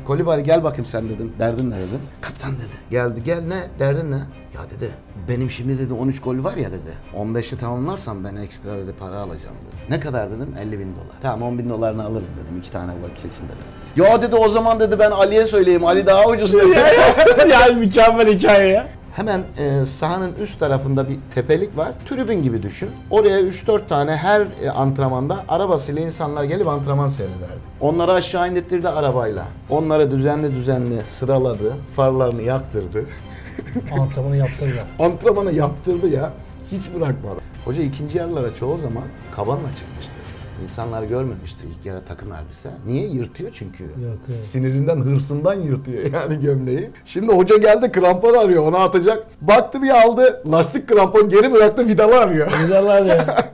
Kolibali gel bakayım sen dedim. Derdin ne dedim. Kaptan dedi. Geldi gel ne derdin ne? Ya dedi benim şimdi dedi 13 gol var ya dedi. 15'i tamamlarsam ben ekstra dedi para alacağım dedi. Ne kadar dedim? 50.000 dolar. Tamam 10.000 dolarını alırım dedim. 2 tane gol kesin dedim. Ya dedi o zaman dedi ben Ali'ye söyleyeyim. Ali daha ucuz dedi. Yani mükemmel hikaye ya. Hemen sahanın üst tarafında bir tepelik var. Tribün gibi düşün. Oraya 3-4 tane her antrenmanda arabasıyla insanlar gelip antrenman seyrederdi. Onları aşağı indirtirdi arabayla. Onları düzenli sıraladı. Farlarını yaktırdı. Antrenmanı yaptırdı. Antrenmanı yaptırdı ya. Hiç bırakmadı. Hoca ikinci yarılara çoğu zaman kabanla çıkmıştı. İnsanlar görmemişti ilk yarı takım elbise. Niye? Yırtıyor çünkü. Yırtıyor. Sinirinden, hırsından yırtıyor yani gömleği. Şimdi hoca geldi krampon arıyor, onu atacak. Baktı bir aldı, lastik krampon geri bıraktı, vidalı arıyor. Vidalar ya.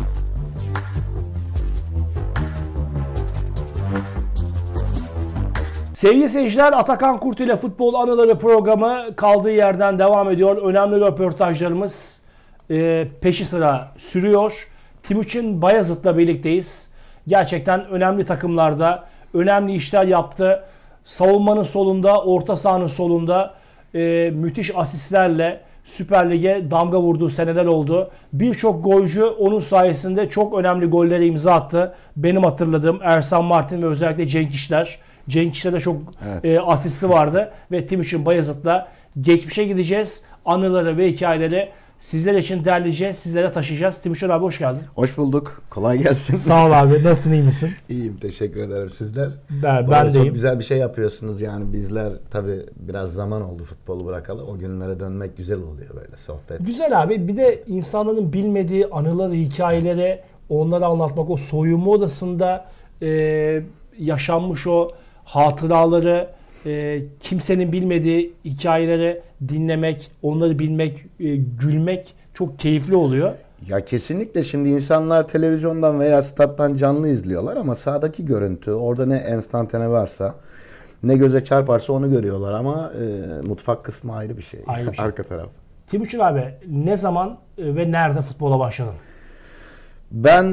Sevgili seyirciler, Atakan Kurt ile Futbol Anıları programı kaldığı yerden devam ediyor. Önemli röportajlarımız peşi sıra sürüyor. Timuçin Bayazıt'la birlikteyiz. Gerçekten önemli takımlarda önemli işler yaptı. Savunmanın solunda, orta sahanın solunda müthiş asistlerle Süper Lig'e damga vurduğu seneler oldu. Birçok golcü onun sayesinde çok önemli gollere imza attı. Benim hatırladığım Ersan Martin ve özellikle Cenk İşler. Cenk İşler'de çok asisti vardı ve Timuçin Bayazıt'la geçmişe gideceğiz. Anıları ve hikayeleri sizler için derleyeceğiz, sizlere taşıyacağız. Timuçin abi hoş geldin. Hoş bulduk. Kolay gelsin. Sağ ol abi. Nasılsın, iyi misin? İyiyim, teşekkür ederim. Sizler? Ben deyim. Çok güzel bir şey yapıyorsunuz yani. Bizler tabii biraz zaman oldu futbolu bırakalı. O günlere dönmek güzel oluyor böyle sohbet. Güzel abi. Bir de insanların bilmediği anıları, hikayeleri onları anlatmak. O soyunma odasında yaşanmış o hatıraları, kimsenin bilmediği hikayeleri dinlemek, onları bilmek, gülmek çok keyifli oluyor. Ya kesinlikle şimdi insanlar televizyondan veya stat'tan canlı izliyorlar ama sahadaki görüntü, orada ne enstantane varsa, ne göze çarparsa onu görüyorlar ama mutfak kısmı ayrı bir şey. Ayrı bir şey. Arka taraf. Timuçin abi ne zaman ve nerede futbola başladın? Ben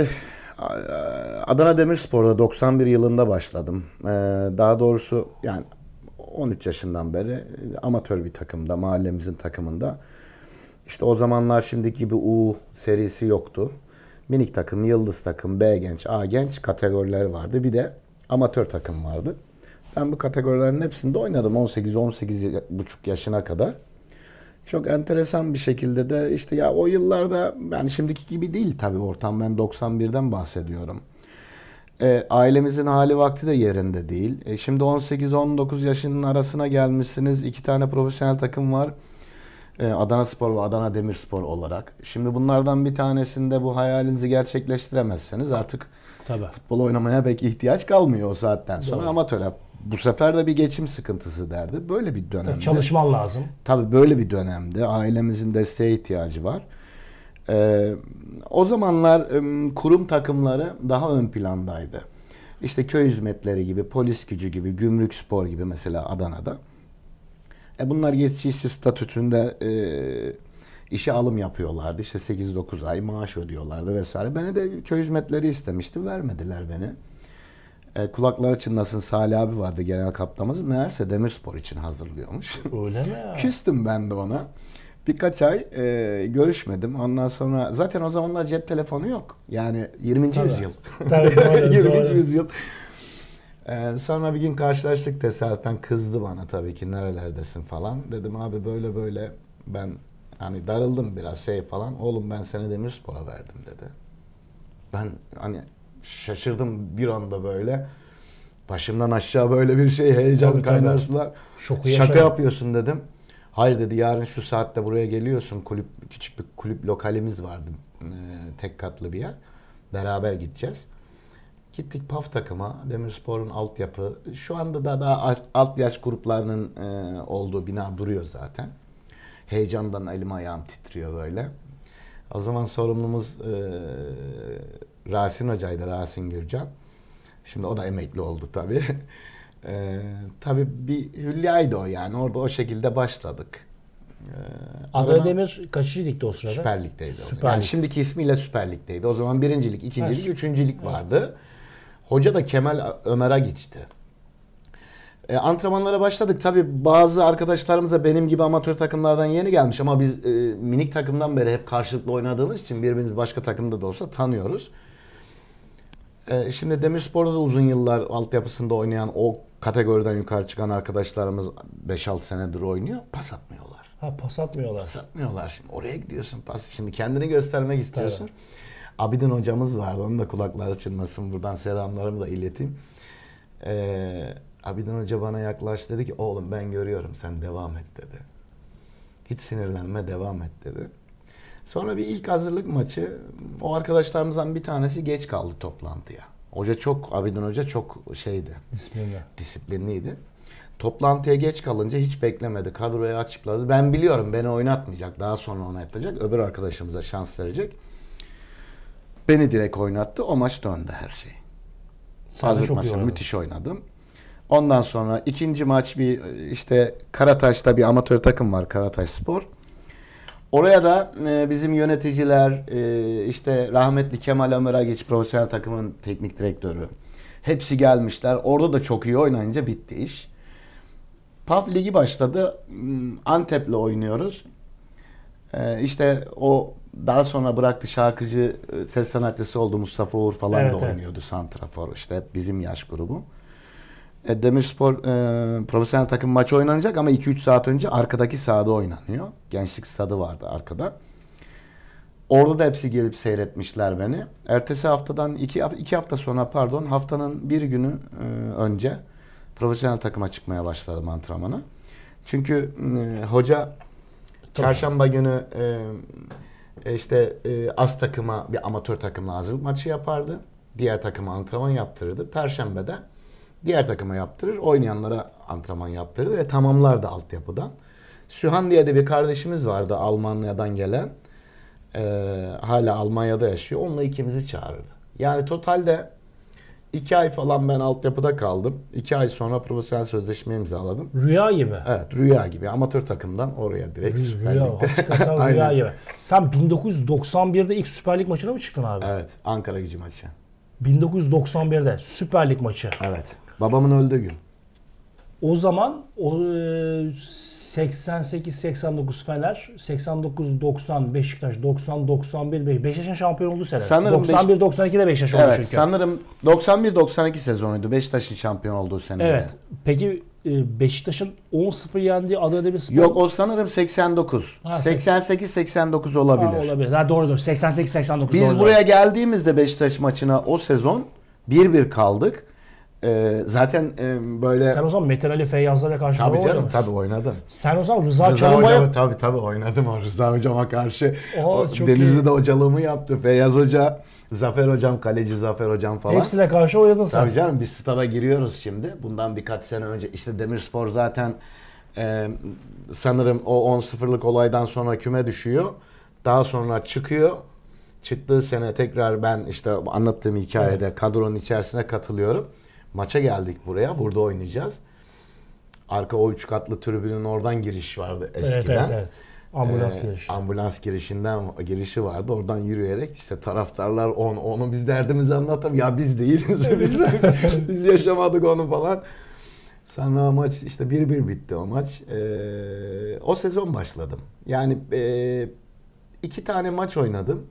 Adana Demirspor'da 91 yılında başladım. Daha doğrusu yani 13 yaşından beri amatör bir takımda, mahallemizin takımında. İşte o zamanlar şimdiki gibi U serisi yoktu. Minik takım, yıldız takım, B genç, A genç kategorileri vardı. Bir de amatör takım vardı. Ben bu kategorilerin hepsinde oynadım 18-18,5 yaşına kadar. Çok enteresan bir şekilde de işte ya o yıllarda yani şimdiki gibi değil tabii ortam, ben 91'den bahsediyorum. Ailemizin hali vakti de yerinde değil. Şimdi 18-19 yaşının arasına gelmişsiniz. 2 tane profesyonel takım var. Adana Spor ve Adana Demirspor olarak. Şimdi bunlardan bir tanesinde bu hayalinizi gerçekleştiremezseniz artık Tabii. futbol oynamaya belki ihtiyaç kalmıyor o saatten sonra. Doğru. Amatöre. Bu sefer de bir geçim sıkıntısı derdi. Böyle bir dönemde. Çalışman lazım. Tabii böyle bir dönemde ailemizin desteğe ihtiyacı var. O zamanlar kurum takımları daha ön plandaydı. İşte köy hizmetleri gibi, polis gücü gibi, gümrük spor gibi mesela Adana'da. Bunlar geçici işçi statüsünde işe alım yapıyorlardı. İşte 8-9 ay maaş ödüyorlardı vesaire. Beni de köy hizmetleri istemişti. Vermediler beni. Kulakları çınlasın Salih abi vardı genel kaptanımız. Meğerse Demirspor için hazırlıyormuş. Öyle mi ya? Küstüm ben de ona. Birkaç ay görüşmedim. Ondan sonra zaten o zamanlar cep telefonu yok. Yani 20. Tabii. yüzyıl. Tabii, doğru, 20. doğru. yüzyıl. Sonra bir gün karşılaştık tesadüfen, kızdı bana tabii ki nerelerdesin falan. Dedim abi böyle böyle ben hani darıldım biraz falan. Oğlum ben seni Demirspor'a verdim dedi. Ben hani şaşırdım bir anda böyle. Başımdan aşağı böyle bir şey heyecan Tabii, kaynar tabii. sular. Şoku Şaka yaşadım. yapıyorsun dedim. Hayır dedi yarın şu saatte buraya geliyorsun. Küçük bir kulüp lokalimiz vardı. Tek katlı bir yer. Beraber gideceğiz. Gittik PAF takıma. Demirspor'un altyapı. Şu anda da daha alt yaş gruplarının olduğu bina duruyor zaten. Heyecandan elim ayağım titriyor böyle. O zaman sorumlumuz Rasin Hoca'ydı. Rasin Gürcan. Şimdi o da emekli oldu tabii. Tabii bir hülyaydı o yani. Orada o şekilde başladık. Adana Demir kaçıncı ligde o sırada? Süper Lig'deydi. Süper Yani Lig. şimdiki ismiyle Süper Lig'deydi. O zaman birincilik, ikincilik, Evet. üçüncülük vardı. Hoca da Kemal Ömer'e geçti. Antrenmanlara başladık. Tabii bazı arkadaşlarımız da benim gibi amatör takımlardan yeni gelmiş ama biz minik takımdan beri hep karşılıklı oynadığımız için birbirimizi başka takımda da olsa tanıyoruz. Şimdi Demirspor'da da uzun yıllar altyapısında oynayan, o kategoriden yukarı çıkan arkadaşlarımız 5-6 senedir oynuyor. Pas atmıyorlar. Ha, pas atmıyorlar. Pas atmıyorlar. Şimdi oraya gidiyorsun pas. Şimdi kendini göstermek istiyorsun. Tabii. Abidin hocamız vardı. Onun da kulakları çınlasın. Buradan selamlarımı da ileteyim. Abidin Hoca bana yaklaştı, dedi ki oğlum ben görüyorum, sen devam et dedi. Hiç sinirlenme, devam et dedi. Sonra bir ilk hazırlık maçı, o arkadaşlarımızdan bir tanesi geç kaldı toplantıya. Abidin Hoca çok şeydi. Disiplinliydi. Toplantıya geç kalınca hiç beklemedi. Kadroyu açıkladı. Ben biliyorum beni oynatmayacak. Daha sonra oynatacak. Öbür arkadaşımıza şans verecek. Beni direkt oynattı. O maç döndü her şey. Hazırlık maçı müthiş oynadım. Ondan sonra ikinci maç işte Karataş'ta bir amatör takım var, Karataş Spor. Oraya da bizim yöneticiler, işte rahmetli Kemal Ömeragiç, profesyonel takımın teknik direktörü, hepsi gelmişler. Orada da çok iyi oynayınca bitti iş. PAF Ligi başladı. Antep'le oynuyoruz. İşte o daha sonra bıraktı, şarkıcı, ses sanatçısı oldu, Mustafa Uğur falan da oynuyordu. Santrafor, işte hep bizim yaş grubu. Demirspor profesyonel takım maçı oynanacak ama 2-3 saat önce arkadaki sahada oynanıyor. Gençlik stadı vardı arkada. Orada da hepsi gelip seyretmişler beni. Ertesi haftadan iki hafta sonra haftanın bir günü önce profesyonel takıma çıkmaya başladım antrenmana. Çünkü hoca çarşamba günü az takıma bir amatör takımla hazırlık maçı yapardı. Diğer takıma antrenman yaptırırdı. Perşembe de diğer takıma yaptırır, oynayanlara antrenman yaptırırdı ve tamamlardı altyapıdan. Sühan diye de bir kardeşimiz vardı, Almanya'dan gelen. Hala Almanya'da yaşıyor. Onunla ikimizi çağırırdı. Yani totalde 2 ay falan ben altyapıda kaldım. 2 ay sonra profesyonel sözleşme imzaladım. Rüya gibi. Evet, rüya gibi. Amatör takımdan oraya direkt Süper Lig'de. Hakikaten rüya gibi. Sen 1991'de ilk Süper Lig maçına mı çıktın abi? Evet, Ankara Gücü maçı. 1991'de Süper Lig maçı. Evet. Babamın öldüğü gün. O zaman 88-89 Fener, 89-90 Beşiktaş, 90-91 Beşiktaş'ın şampiyon olduğu sene. 91-92'de Beşiktaş oldu çünkü. Sanırım 91-92 sezonuydu. Beşiktaş'ın şampiyon olduğu sene. Evet. Peki Beşiktaş'ın 10-0 yendiği Adana Demirspor. Yok, o sanırım 89. 88-89 olabilir. Olabilir. Ha, doğrudur. 88-89 Biz buraya geldiğimizde Beşiktaş maçına o sezon 1-1 kaldık. Zaten böyle... Sen o zaman Metin Ali Feyyazlar'a karşı tabii canım, oynadın. tabii oynadım. Sen o zaman Rıza Çalınbay'a... Tabii oynadım o Rıza Hocam'a karşı. Denizli'de de hocalığımı yaptı. Feyyaz Hoca, Zafer Hocam, kaleci Zafer Hocam falan. Hepsine karşı oynadın sen. Tabii canım, biz stada giriyoruz şimdi. Bundan birkaç sene önce işte Demirspor zaten sanırım o 10-0'lık olaydan sonra küme düşüyor. Daha sonra çıkıyor. Çıktığı sene tekrar ben işte anlattığım hikayede kadronun içerisine katılıyorum. Maça geldik buraya. Burada oynayacağız. Arka o 3 katlı tribünün oradan giriş vardı eskiden. Evet. Ambulans girişi. Ambulans girişi vardı. Oradan yürüyerek işte taraftarlar onu biz derdimizi anlatalım. Ya biz değiliz. Biz yaşamadık onu falan. Sonra maç işte 1-1 bitti o maç. O sezon başladım. Yani 2 tane maç oynadım.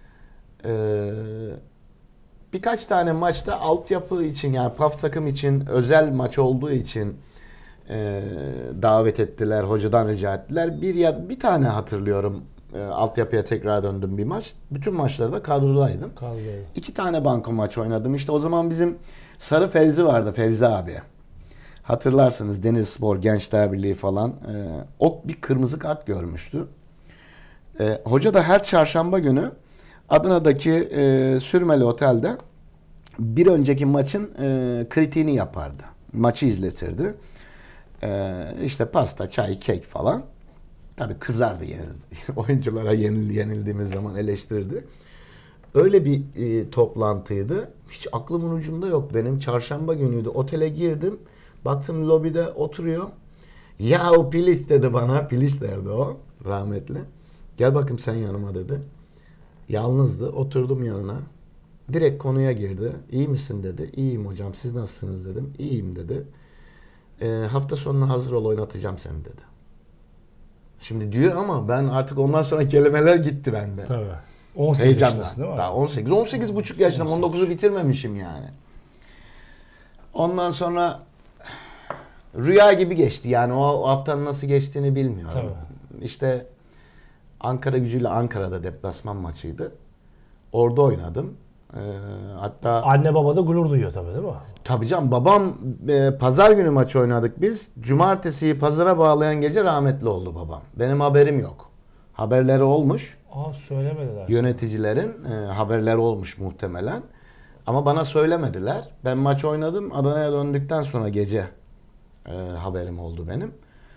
Birkaç tane maçta altyapı için, yani PAF takım için özel maç olduğu için davet ettiler, hocadan rica ettiler. Bir tane hatırlıyorum, altyapıya tekrar döndüm bir maç. Bütün maçlarda kadrodaydım. 2 tane banko maç oynadım. İşte o zaman bizim Sarı Fevzi vardı, Fevzi abi. Hatırlarsınız, Denizspor, Gençler Birliği falan. O bir kırmızı kart görmüştü. Hoca da her çarşamba günü Adana'daki Sürmeli Otel'de bir önceki maçın kritiğini yapardı. Maçı izletirdi. İşte pasta, çay, kek falan. Tabii kızardı oyunculara yenildiğimiz zaman eleştirirdi. Öyle bir toplantıydı. Hiç aklımın ucunda yok benim. Çarşamba günüydü. Otele girdim. Baktım lobide oturuyor. Ya o Piliç dedi bana. Piliç derdi o. Rahmetli. Gel bakayım sen yanıma dedi. Yalnızdı. Oturdum yanına. Direkt konuya girdi. İyi misin dedi. İyiyim hocam. Siz nasılsınız dedim. İyiyim dedi. Hafta sonuna hazır ol, oynatacağım seni dedi. Şimdi diyor ama ben artık ondan sonra kelimeler gitti bende. Tabii. 18 Heyecanla. yaşındasın değil mi? Daha 18 buçuk yaşındayım. 19'u bitirmemişim yani. Ondan sonra rüya gibi geçti. Yani o haftanın nasıl geçtiğini bilmiyorum. Tabii. İşte Ankara Gücü'yle Ankara'da deplasman maçıydı. Orada oynadım. Hatta Anne baba da gurur duyuyor tabii değil mi? tabii canım, babam pazar günü maç oynadık biz. Cumartesiyi pazara bağlayan gece rahmetli oldu babam. Benim haberim yok. Haberleri olmuş. Söylemediler. Yöneticilerin haberleri olmuş muhtemelen. Ama bana söylemediler. Ben maç oynadım. Adana'ya döndükten sonra gece haberim oldu benim.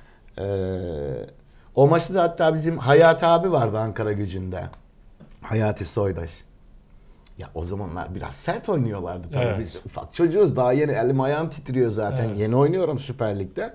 O maçta da hatta bizim Hayati abi vardı Ankara Gücü'nde. Hayati Soydaş. Ya o zamanlar biraz sert oynuyorlardı tabii. Evet. Biz ufak çocuğuz. Daha yeni, elim ayağım titriyor zaten. Evet. Yeni oynuyorum Süper Lig'de.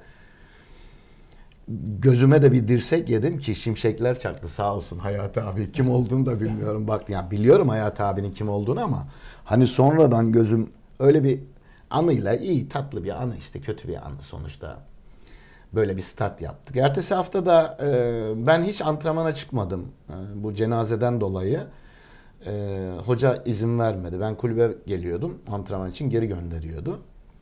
Gözüme de bir dirsek yedim ki şimşekler çaktı sağ olsun Hayati abi. Kim olduğunu da bilmiyorum. Bak ya, biliyorum Hayati abinin kim olduğunu ama hani sonradan gözüm öyle bir anıyla, iyi tatlı bir anı, işte kötü bir anı sonuçta. Böyle bir start yaptık. Ertesi hafta da ben hiç antrenmana çıkmadım bu cenazeden dolayı. Hoca izin vermedi. Ben kulübe geliyordum antrenman için, geri gönderiyordu.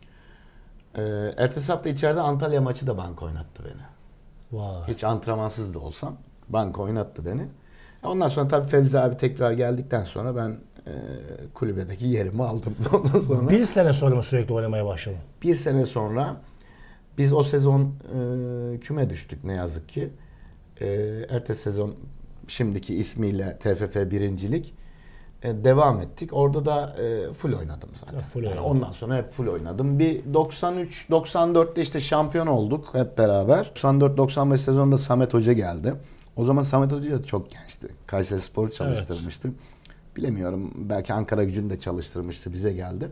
Ertesi hafta içeride Antalya maçı da banko oynattı beni. Vay. Hiç antrenmansız da olsam banko oynattı beni. Ondan sonra tabii Fevzi abi tekrar geldikten sonra ben kulübedeki yerimi aldım. Ondan sonra Bir sene sonra mı sürekli oynamaya başladın? bir sene sonra biz o sezon küme düştük ne yazık ki. Ertesi sezon şimdiki ismiyle TFF birincilik devam ettik. Orada da full oynadım zaten. Full Yani oynadın. ondan sonra hep full oynadım. Bir 93-94'te işte şampiyon olduk hep beraber. 94-95 sezonunda Samet Hoca geldi. O zaman Samet Hoca da çok gençti. Kayserispor'u çalıştırmıştı. Bilemiyorum, belki Ankara Gücü'nü de çalıştırmıştı, bize geldi.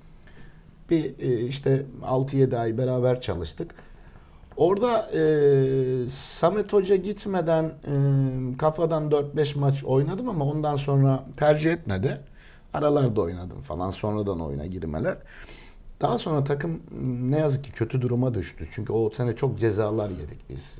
Bir işte 6-7 ay beraber çalıştık. Orada Samet Hoca gitmeden kafadan 4-5 maç oynadım ama ondan sonra tercih etmedi. Aralarda oynadım falan, sonradan oyuna girmeler. Daha sonra takım ne yazık ki kötü duruma düştü. Çünkü o sene çok cezalar yedik biz.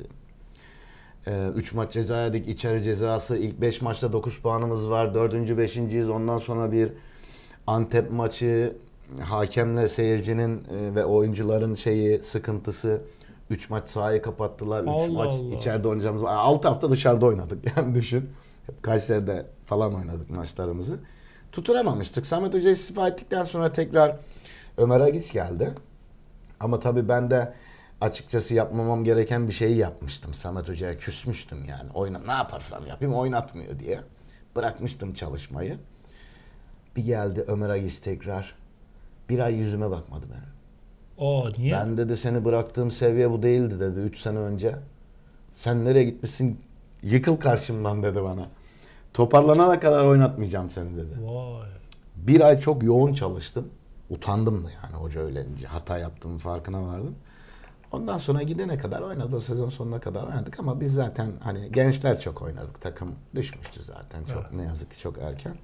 3 maç ceza yedik, içeri cezası. İlk 5 maçta 9 puanımız var. 4. 5.'yiz. Ondan sonra bir Antep maçı, hakemle seyircinin ve oyuncuların sıkıntısı. 3 maç sahayı kapattılar. 3 Allah maç Allah. içeride oynayacağımız. 6 hafta dışarıda oynadık. Yani düşün. Hep Kayseri'de falan oynadık maçlarımızı. Tutunamamıştık. Samet Hoca istifa ettikten sonra tekrar Ömer Agiç geldi. Ama tabii ben de açıkçası yapmamam gereken bir şeyi yapmıştım. Samet Hoca'ya küsmüştüm yani. Ne yaparsam yapayım oynatmıyor diye. Bırakmıştım çalışmayı. Bir geldi Ömer Agiç tekrar. Bir ay yüzüme bakmadı benim. Niye? Ben dedi, seni bıraktığım seviye bu değildi dedi 3 sene önce. Sen nereye gitmişsin? Yıkıl karşımdan dedi bana. Toparlanana kadar oynatmayacağım seni dedi. Vay. Bir ay çok yoğun çalıştım. Utandım da yani, hoca öyle deyince. Hata yaptığımın farkına vardım. Ondan sonra gidene kadar oynadı. O sezon sonuna kadar oynadık ama biz zaten hani gençler çok oynadık. Takım düşmüştü zaten çok, ne yazık ki çok erken.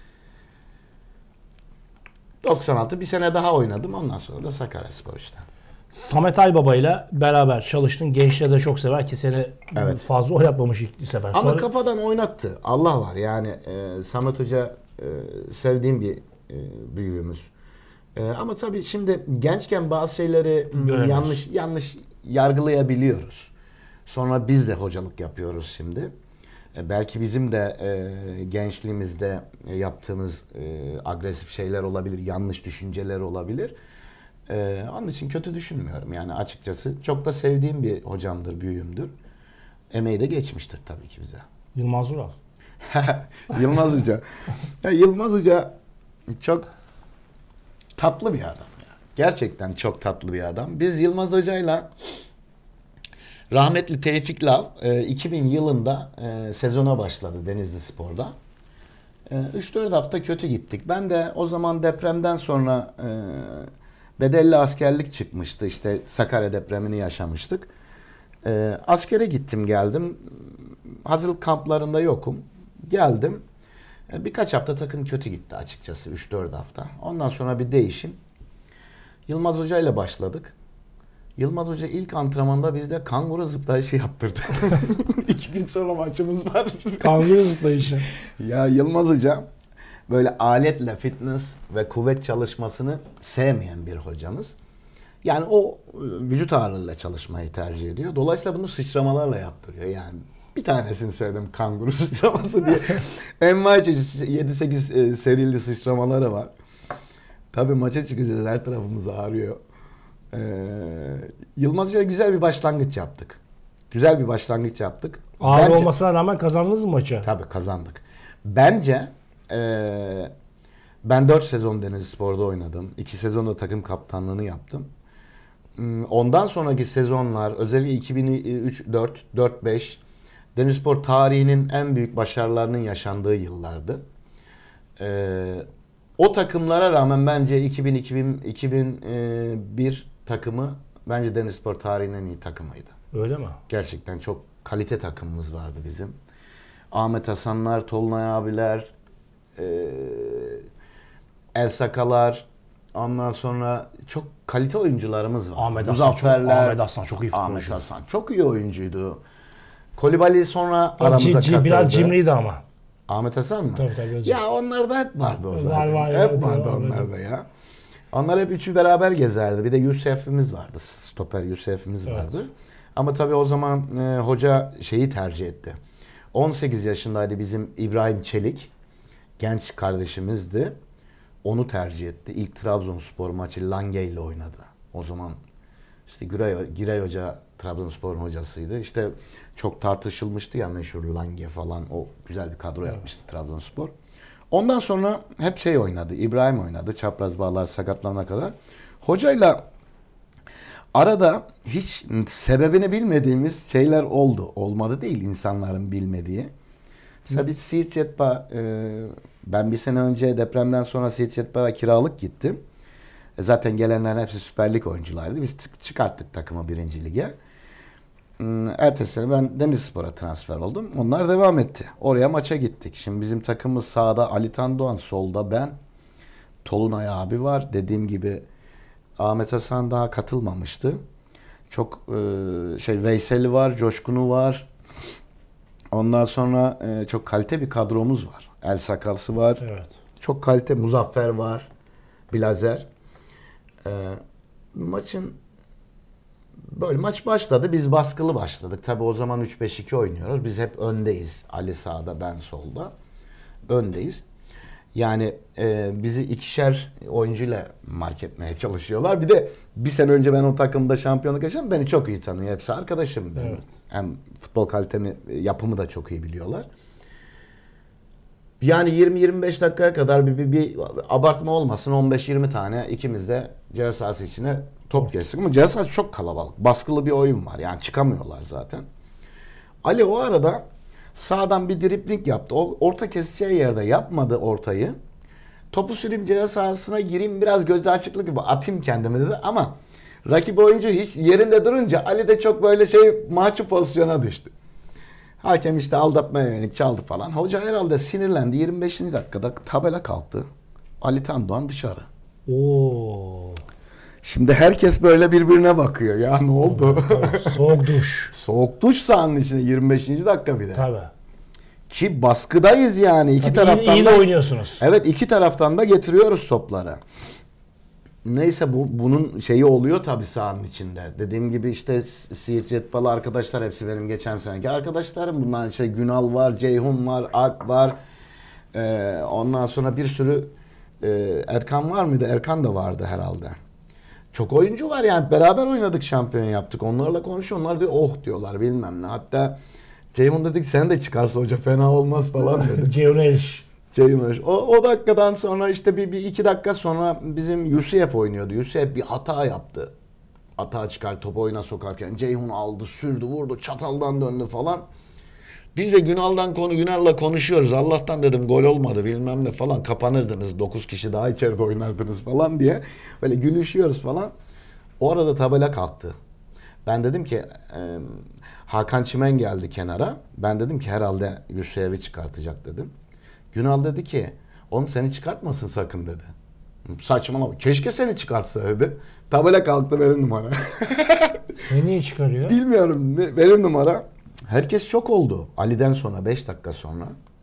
96 bir sene daha oynadım. Ondan sonra da Sakaryaspor işte. Samet Aybaba ile beraber çalıştın. Gençleri de çok sever ki seni Evet. fazla oynatmamış ilk sefer. Ama Sonra kafadan oynattı. Allah var yani, Samet Hoca sevdiğim bir büyüğümüz. Ama tabii şimdi gençken bazı şeyleri Göremiyoruz. yanlış yargılayabiliyoruz. Sonra biz de hocalık yapıyoruz şimdi. Belki bizim de gençliğimizde yaptığımız agresif şeyler olabilir, yanlış düşünceler olabilir. Onun için kötü düşünmüyorum yani açıkçası. Çok da sevdiğim bir hocamdır, büyüğümdür. Emeği de geçmiştir tabii ki bize. Yılmaz Ural. Yılmaz Hoca. Ya Yılmaz Hoca çok tatlı bir adam ya. Gerçekten çok tatlı bir adam. Biz Yılmaz Hoca'yla rahmetli Tevfik Lav 2000 yılında sezona başladı Denizli Spor'da. 3-4 hafta kötü gittik. Ben de o zaman depremden sonra bedelli askerlik çıkmıştı. İşte Sakarya depremini yaşamıştık. Askere gittim geldim. Hazırlık kamplarında yokum. Geldim. Birkaç hafta takım kötü gitti açıkçası. 3-4 hafta. Ondan sonra bir değişim. Yılmaz Hoca ile başladık. Yılmaz Hoca ilk antrenmanda bizde kanguru zıplayışı yaptırdı. 2 gün sonra maçımız var. Kanguru zıplayışı. Ya Yılmaz Hoca böyle aletle fitness ve kuvvet çalışmasını sevmeyen bir hocamız. Yani o vücut ağırlığıyla çalışmayı tercih ediyor. Dolayısıyla bunu sıçramalarla yaptırıyor. Yani bir tanesini söyledim, kanguru sıçraması diye. Envai çeşit 7-8 serili sıçramaları var. Tabii maça çıkacağız, her tarafımız ağrıyor. Yılmaz Hoca'ya güzel bir başlangıç yaptık. Güzel bir başlangıç yaptık. Ağır olmasına rağmen kazandınız mı maçı? Tabii kazandık. Bence ben 4 sezon Denizlispor'da oynadım. 2 sezonda takım kaptanlığını yaptım. Ondan sonraki sezonlar, özellikle 2003-4-5 Denizlispor tarihinin en büyük başarılarının yaşandığı yıllardı. O takımlara rağmen bence 2000-2001 takımı bence Denizlispor tarihinin en iyi takımıydı. Öyle mi? Gerçekten çok kalite takımımız vardı bizim. Ahmet Hasanlar, Tolunay abiler, El Sakalar, ondan sonra çok kalite oyuncularımız var. Ahmet Hasan çok iyi futbolcu. Ahmet Hasan çok iyi oyuncuydu. Kolibali sonra aramıza katıldı. Biraz cimriydi ama. Ahmet Hasan mı? Tabii. Ya onlarda hep vardı o zaten. Var, hep vardı onlarda ya. Onlar hep üçü beraber gezerdi. Bir de Yusuf'imiz vardı. Stoper Yusuf'imiz vardı. Ama tabii o zaman hoca şeyi tercih etti. 18 yaşındaydı bizim İbrahim Çelik. Genç kardeşimizdi. Onu tercih etti. İlk Trabzonspor maçı Lange ile oynadı. O zaman işte Giray Hoca Trabzonspor'un hocasıydı. İşte çok tartışılmıştı ya, meşhur Lange falan. O güzel bir kadro yapmıştı Trabzonspor. Ondan sonra hep şey oynadı. İbrahim oynadı. Çapraz bağlar sakatlanana kadar. Hocayla arada hiç sebebini bilmediğimiz şeyler oldu. Olmadı değil, insanların bilmediği. Mesela biz Siirt Yetba, ben bir sene önce depremden sonra Siirt Yetba'ya kiralık gittim. Zaten gelenlerin hepsi Süper Lig oyunculardı. Biz çıkarttık takımı 1. Lig'e. Ertesi sene ben Denizlispor'a transfer oldum. Onlar devam etti. Oraya maça gittik. Şimdi bizim takımımız sağda Ali Tandoğan, solda ben. Tolunay abi var. Dediğim gibi Ahmet Hasan daha katılmamıştı. Çok Veysel'i var, Coşkun'u var. Ondan sonra çok kalite bir kadromuz var. El Sakalsı var. Evet. Çok kalite. Muzaffer var. Blazer. Maç başladı. Biz baskılı başladık. Tabii o zaman 3-5-2 oynuyoruz. Biz hep öndeyiz. Ali sağda, ben solda. Öndeyiz. Yani bizi ikişer oyuncuyla mark etmeye çalışıyorlar. Bir de bir sene önce ben o takımda şampiyonluk yaşadım. Beni çok iyi tanıyor. Hepsi arkadaşım benim. Evet. Hem futbol kalitemi, yapımı da çok iyi biliyorlar. Yani 20-25 dakikaya kadar bir abartma olmasın, 15-20 tane ikimiz de ceza sahası içine top geçtik. Ama ceza sahası çok kalabalık. Baskılı bir oyun var. Yani çıkamıyorlar zaten. Ali o arada sağdan bir dribling yaptı. O orta keseceği yerde yapmadı ortayı. Topu süreyim, ceza sahasına gireyim, biraz gözü açıklık gibi atayım kendime dedi. Ama rakip oyuncu hiç yerinde durunca Ali de çok böyle mahcup pozisyona düştü. Hakem işte aldatmaya yönelik çaldı falan. Hoca herhalde sinirlendi. 25. dakikada tabela kalktı. Ali Tandoğan dışarı. Oo. Şimdi herkes böyle birbirine bakıyor. Ya ne oldu? Soğuk duş. Soğuk duş sahanın içinde 25. dakika bir de. Tabii. Ki baskıdayız yani. İki Tabii taraftan iyi da de oynuyorsunuz. Evet, iki taraftan da getiriyoruz topları. Neyse bunun şeyi oluyor tabii sahanın içinde. Dediğim gibi işte Siirt Yetbalı arkadaşlar hepsi benim geçen seneki arkadaşlarım. Bunlar işte Günal var, Ceyhun var, Alp var. Ondan sonra bir sürü Erkan var mıydı? Erkan da vardı herhalde. Çok oyuncu var yani. Beraber oynadık, şampiyon yaptık. Onlarla konuşuyor. Onlar diyor oh diyorlar bilmem ne. Hatta Ceyhun dedik sen de çıkarsa hoca fena olmaz falan dedi. Ceyhun Eliş. O dakikadan sonra işte bir iki dakika sonra bizim Yusuf oynuyordu. Yusuf bir hata yaptı. Hata çıkar topu oyuna sokarken. Ceyhun aldı, sürdü, vurdu, çataldan döndü falan. Biz de Günal'la konuşuyoruz. Allah'tan dedim gol olmadı bilmem ne falan. Kapanırdınız, 9 kişi daha içeride oynardınız falan diye. Böyle gülüşüyoruz falan. O arada tabela kalktı. Ben dedim ki Hakan Çimen geldi kenara. Ben dedim ki herhalde Yusuf'u çıkartacak dedim. Günal dedi ki oğlum seni çıkartmasın sakın dedi. Saçmalama. Keşke seni çıkartsa dedi. Tabela kalktı benim numara. Seni niye çıkarıyor? Bilmiyorum benim numara. Herkes şok oldu. Ali'den sonra 5 dakika sonra.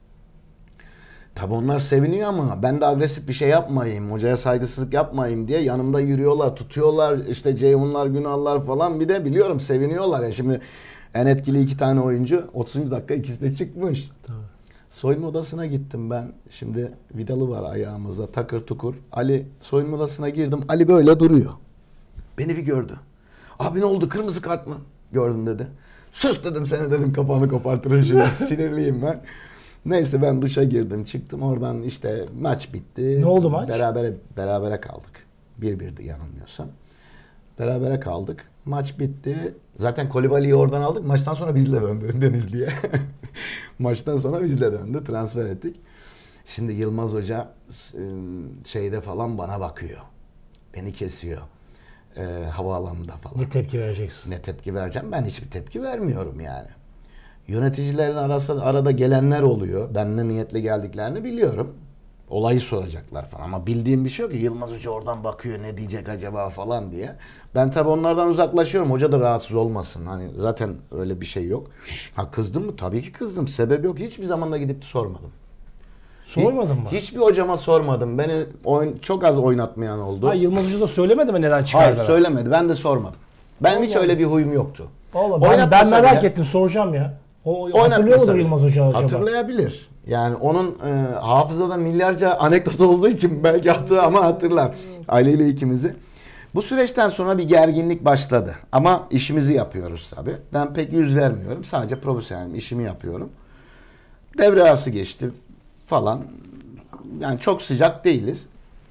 Tabi onlar seviniyor ama ben de agresif bir şey yapmayayım, hocaya saygısızlık yapmayayım diye yanımda yürüyorlar, tutuyorlar, işte Ceyhunlar, Günallar falan, bir de biliyorum seviniyorlar ya. Şimdi en etkili 2 tane oyuncu 30. dakika ikisi de çıkmış. Tabii. Soyunma odasına gittim ben. Şimdi vidalı var ayağımızda, takır tukur. Ali, soyunma odasına girdim. Ali böyle duruyor. Beni bir gördü. Abi ne oldu, kırmızı kart mı? Gördüm dedi. Sus dedim, seni dedim kafanı kopartırım şimdi. Sinirliyim ben. Neyse ben duşa girdim, çıktım oradan, işte maç bitti. Ne oldu maç? Berabere kaldık. 1-1'di yanılmıyorsam. Berabere kaldık. Maç bitti. Zaten Kolibali'yi oradan aldık. Maçtan sonra bizle döndü Denizli'ye. Maçtan sonra bizle döndü. Transfer ettik. Şimdi Yılmaz Hoca şeyde falan bana bakıyor. Beni kesiyor. Havaalanında falan. Ne tepki vereceksin? Ne tepki vereceğim? Ben hiçbir tepki vermiyorum yani. Yöneticilerin arada gelenler oluyor. Ben ne niyetle geldiklerini biliyorum. Olayı soracaklar falan. Ama bildiğim bir şey yok ki. Yılmaz Hoca oradan bakıyor, ne diyecek acaba falan diye. Ben tabii onlardan uzaklaşıyorum. Hoca da rahatsız olmasın. Hani zaten öyle bir şey yok. Ha, kızdım mı? Tabii ki kızdım. Sebep yok. Hiçbir zaman da gidip sormadım. Sormadın mı? Hiçbir hocama sormadım. Beni çok az oynatmayan oldu. Ha, Yılmaz Hoca da söylemedi mi neden çıkardı? Hayır, söylemedi. Ben de sormadım. Ben hiç öyle bir huyum yoktu. Oğlum, ben merak ettim, soracağım ya. Hatırlıyor mudur Yılmaz Hoca acaba? Hatırlayabilir. Yani onun hafızada milyarca anekdot olduğu için belki hatırlar. Aileyle ikimizi. Bu süreçten sonra bir gerginlik başladı. Ama işimizi yapıyoruz tabii. Ben pek yüz vermiyorum. Sadece profesyonelim. İşimi yapıyorum. Devre arası geçti falan. Yani çok sıcak değiliz.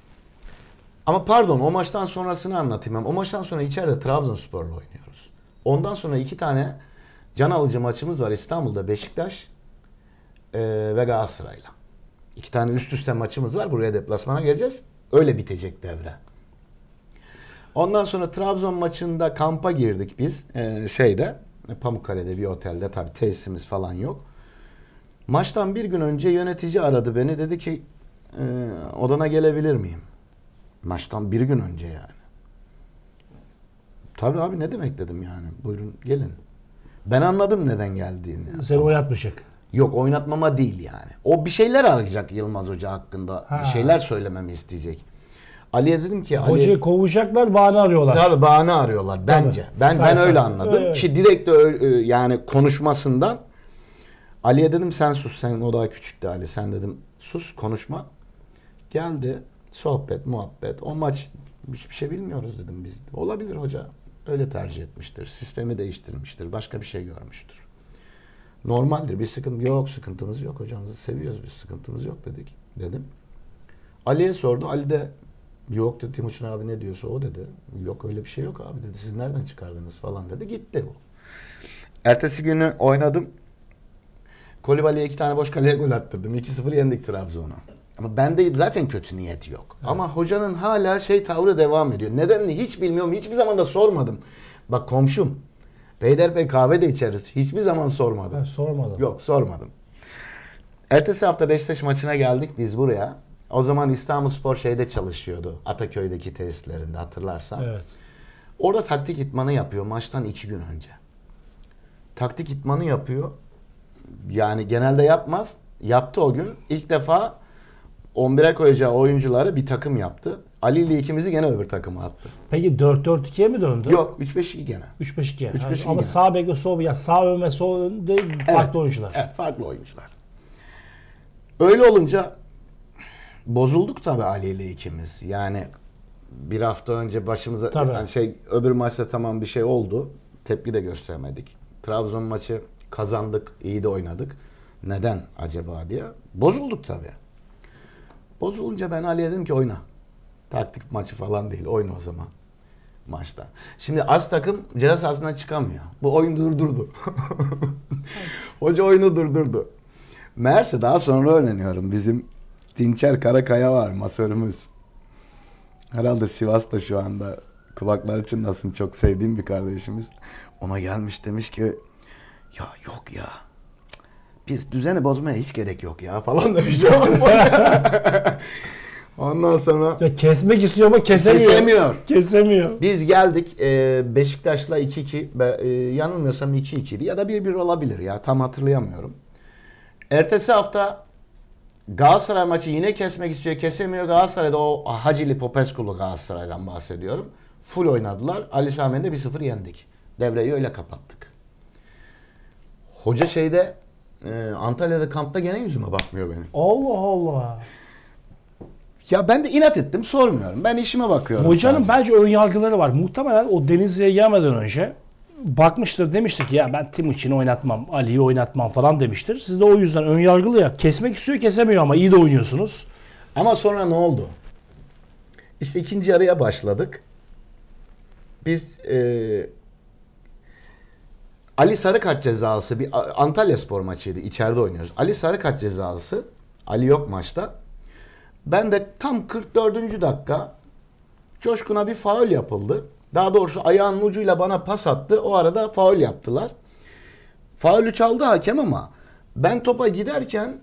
Ama pardon, o maçtan sonrasını anlatayım. O maçtan sonra içeride Trabzonspor'la oynuyoruz. Ondan sonra 2 tane can alıcı maçımız var İstanbul'da, Beşiktaş ve Galatasaray'la. 2 tane üst üste maçımız var. Buraya deplasmana geleceğiz. Öyle bitecek devre. Ondan sonra Trabzon maçında kampa girdik biz. Pamukkale'de bir otelde, tabii tesisimiz falan yok. Maçtan bir gün önce yönetici aradı beni. Dedi ki odana gelebilir miyim? Maçtan bir gün önce yani. Tabii abi, ne demek dedim yani. Buyurun gelin. Ben anladım neden geldiğini. Yani. Seni oynatmayacak. Yok, oynatmama değil yani. O bir şeyler arayacak Yılmaz Hoca hakkında. Bir şeyler söylememi isteyecek. Ali'ye dedim ki... Hocayı kovacaklar, bahane arıyorlar. Tabii bahane arıyorlar bence. Tabii. Ben öyle anladım. Evet. Ki direkt yani konuşmasından Ali'ye dedim sen sus. Sen, o daha küçüktü Ali. Sen dedim sus, konuşma. Geldi. Sohbet, muhabbet. O maç hiçbir şey bilmiyoruz dedim biz. Olabilir hoca. Öyle tercih etmiştir. Sistemi değiştirmiştir. Başka bir şey görmüştür. Normaldir. Bir sıkıntı yok. Sıkıntımız yok. Hocamızı seviyoruz. Biz sıkıntımız yok dedim. Ali'ye sordu. Ali de yok dedi. Timuçin abi ne diyorsa o dedi. Yok öyle bir şey yok abi dedi. Siz nereden çıkardınız falan dedi. Gitti bu. Ertesi günü oynadım. Kolibali'ye 2 tane boş kaleye gol attırdım. 2-0 yendik Trabzon'u. Ama bende zaten kötü niyet yok. Evet. Ama hocanın hala tavrı devam ediyor. Nedenini hiç bilmiyorum. Hiçbir zaman da sormadım. Bak komşum. Beylerbeyi kahve de içeriz. Hiçbir zaman sormadım. Ha, sormadım. Yok, sormadım. Ertesi hafta Beşiktaş maçına geldik biz buraya. O zaman İstanbulspor çalışıyordu. Ataköy'deki tesislerinde, hatırlarsan. Evet. Orada taktik idmanı yapıyor maçtan 2 gün önce. Taktik idmanı yapıyor. Yani genelde yapmaz. Yaptı o gün. İlk defa 11'e koyacağı oyuncuları bir takım yaptı. Ali ile ikimizi gene öbür takıma attı. Peki 4-4-2'ye mi döndü? Yok, 3-5-2 gene. 3-5-2. 3-5-2 ama gene. sağ bek ve sol bek, yani sağ ön ve sol önde farklı oyuncular. Evet, farklı oyuncular. Öyle olunca bozulduk tabii Ali ile ikimiz. Yani bir hafta önce başımıza yani öbür maçta tamam bir şey oldu. Tepki de göstermedik. Trabzon maçı kazandık, iyi de oynadık. Neden acaba diye. Bozulduk tabii. Bozulunca ben Ali'ye dedim ki oyna. Taktik maçı falan değil, oyna o zaman maçta. Şimdi az takım ceza sahasından çıkamıyor. Bu oyun durdurdu. Hoca oyunu durdurdu. Meğerse daha sonra öğreniyorum. Bizim Dinçer Karakaya var, masörümüz. Herhalde Sivas'ta şu anda, kulakları çınlasın, çok sevdiğim bir kardeşimiz. Ona gelmiş demiş ki ya yok ya, biz düzeni bozmaya hiç gerek yok ya falan demiş. Ondan sonra Ya kesmek istiyor ama kesemiyor. Kesemiyor. Biz geldik Beşiktaş'la 2-2 yanılmıyorsam 2-2'ydi ya da 1-1 olabilir ya tam hatırlayamıyorum. Ertesi hafta Galatasaray maçı yine kesmek istiyor, kesemiyor. Galatasaray'da o Hacili Popescu'lu Galatasaray'dan bahsediyorum. Full oynadılar. Ali Sami Yen'de 1-0 yendik. Devreyi öyle kapattık. Hoca Antalya'da kampta gene yüzüme bakmıyor benim. Allah Allah. Ya ben de inat ettim, sormuyorum. Ben işime bakıyorum. Hocanın sadece. bence ön yargıları var. Muhtemelen o Denizli'ye gelmeden önce bakmıştır, demiştir ki ya ben Timuçin'i oynatmam, Ali'yi oynatmam falan demiştir. Siz de o yüzden ön yargılı ya. Kesmek istiyor, kesemiyor ama iyi de oynuyorsunuz. Ama sonra ne oldu? İşte ikinci yarıya başladık. Biz Ali Sarıkart cezalısı bir Antalyaspor maçıydı. İçeride oynuyoruz. Ali Sarıkart cezalısı. Ali yok maçta. Ben de tam 44. dakika Coşkun'a bir faul yapıldı. Daha doğrusu ayağının ucuyla bana pas attı. O arada faul yaptılar. Faulü çaldı hakem ama ben topa giderken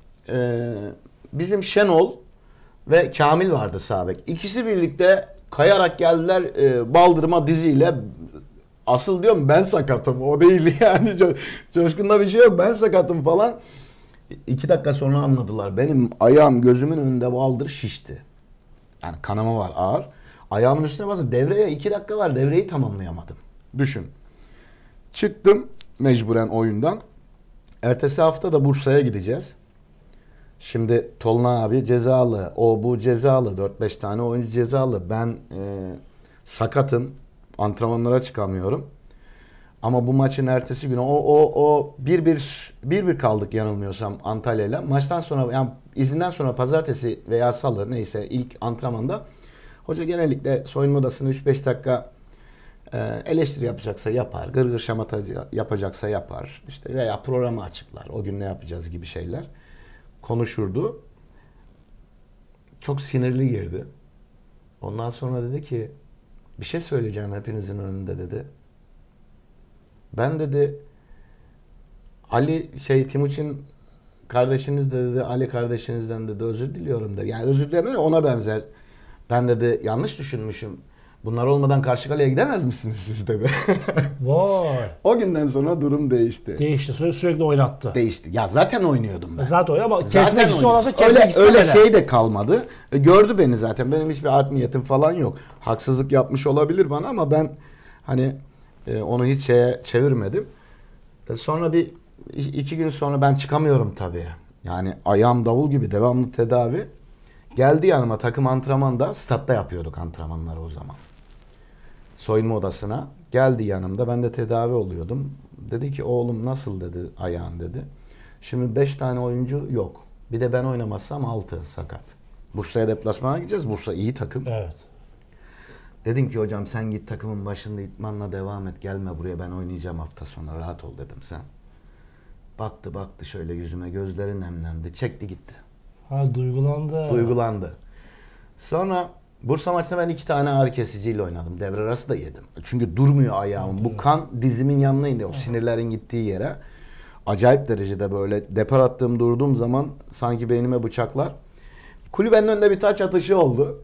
bizim Şenol ve Kamil vardı sağ bek. İkisi birlikte kayarak geldiler baldırıma diziyle. Asıl diyorum ben sakatım. O değil yani. Coşkun'da bir şey yok. Ben sakatım falan. 2 dakika sonra anladılar. Benim ayağım gözümün önünde baldır şişti. Yani kanama var ağır. Ayağımın üstüne bastı. Devreye 2 dakika var. Devreyi tamamlayamadım. Düşün. Çıktım mecburen oyundan. Ertesi hafta da Bursa'ya gideceğiz. Şimdi Tolunay abi cezalı. O bu cezalı. 4-5 tane oyuncu cezalı. Ben sakatım. Antrenmanlara çıkamıyorum. Ama bu maçın ertesi günü o 1-1 kaldık yanılmıyorsam Antalya'yla. Maçtan sonra yani izinden sonra pazartesi veya salı neyse ilk antrenmanda hoca genellikle soyunma odasını 3-5 dakika eleştiri yapacaksa yapar. Gırgır şamata yapacaksa yapar. İşte veya programı açıklar. O gün ne yapacağız gibi şeyler konuşurdu. Çok sinirli girdi. Ondan sonra dedi ki bir şey söyleyeceğim hepinizin önünde dedi. Ben dedi Ali Timuçin kardeşiniz de dedi Ali kardeşinizden dedi özür diliyorum dedi. Yani özür dileme ona benzer. Ben dedi yanlış düşünmüşüm. Bunlar olmadan karşı kaleye gidemez misiniz siz dedi. Vay. O günden sonra durum değişti. Değişti. Sürekli oynattı. Değişti. Ya zaten oynuyordum ben. Zaten oynuyor ama Zaten kesmek istiyorsa oynuyor. kesmek istemeden. Öyle şey de kalmadı. Gördü beni zaten. Benim hiçbir art niyetim falan yok. Haksızlık yapmış olabilir bana ama ben hani onu hiç çevirmedim. Sonra 2 gün sonra ben çıkamıyorum tabii. Yani ayağım davul gibi devamlı tedavi. Geldi yanıma takım antrenmanda. Statta yapıyorduk antrenmanları o zaman. Soyunma odasına. Geldi yanımda. Ben de tedavi oluyordum. Dedi ki oğlum nasıl dedi ayağın dedi. Şimdi 5 tane oyuncu yok. Bir de ben oynamazsam 6 sakat. Bursa'ya deplasmana gideceğiz. Bursa iyi takım. Evet. Dedim ki hocam sen git takımın başında itmanla devam et. Gelme buraya ben oynayacağım hafta sonu. Rahat ol dedim sen. Baktı şöyle yüzüme. Gözleri nemlendi. Çekti gitti. Ha duygulandı. Duygulandı. Sonra Bursa maçında ben 2 tane ağrı kesiciyle oynadım. Devre arası da yedim. Çünkü durmuyor ayağım. Bu kan dizimin yanına indi. O sinirlerin gittiği yere. Acayip derecede böyle depar attığım durduğum zaman sanki beynime bıçaklar. Kulübenin önünde bir taç atışı oldu.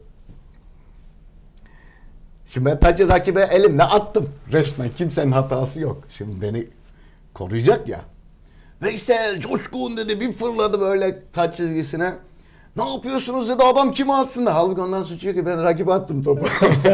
Şimdi ben tacı rakibe elimle attım. Resmen kimsenin hatası yok. Şimdi beni koruyacak ya. Veysel Coşkun dedi bir fırladı böyle taç çizgisine. Ne yapıyorsunuz dedi adam kimi atsın da. Halbuki onların suçu yok ki ben rakibe attım topu.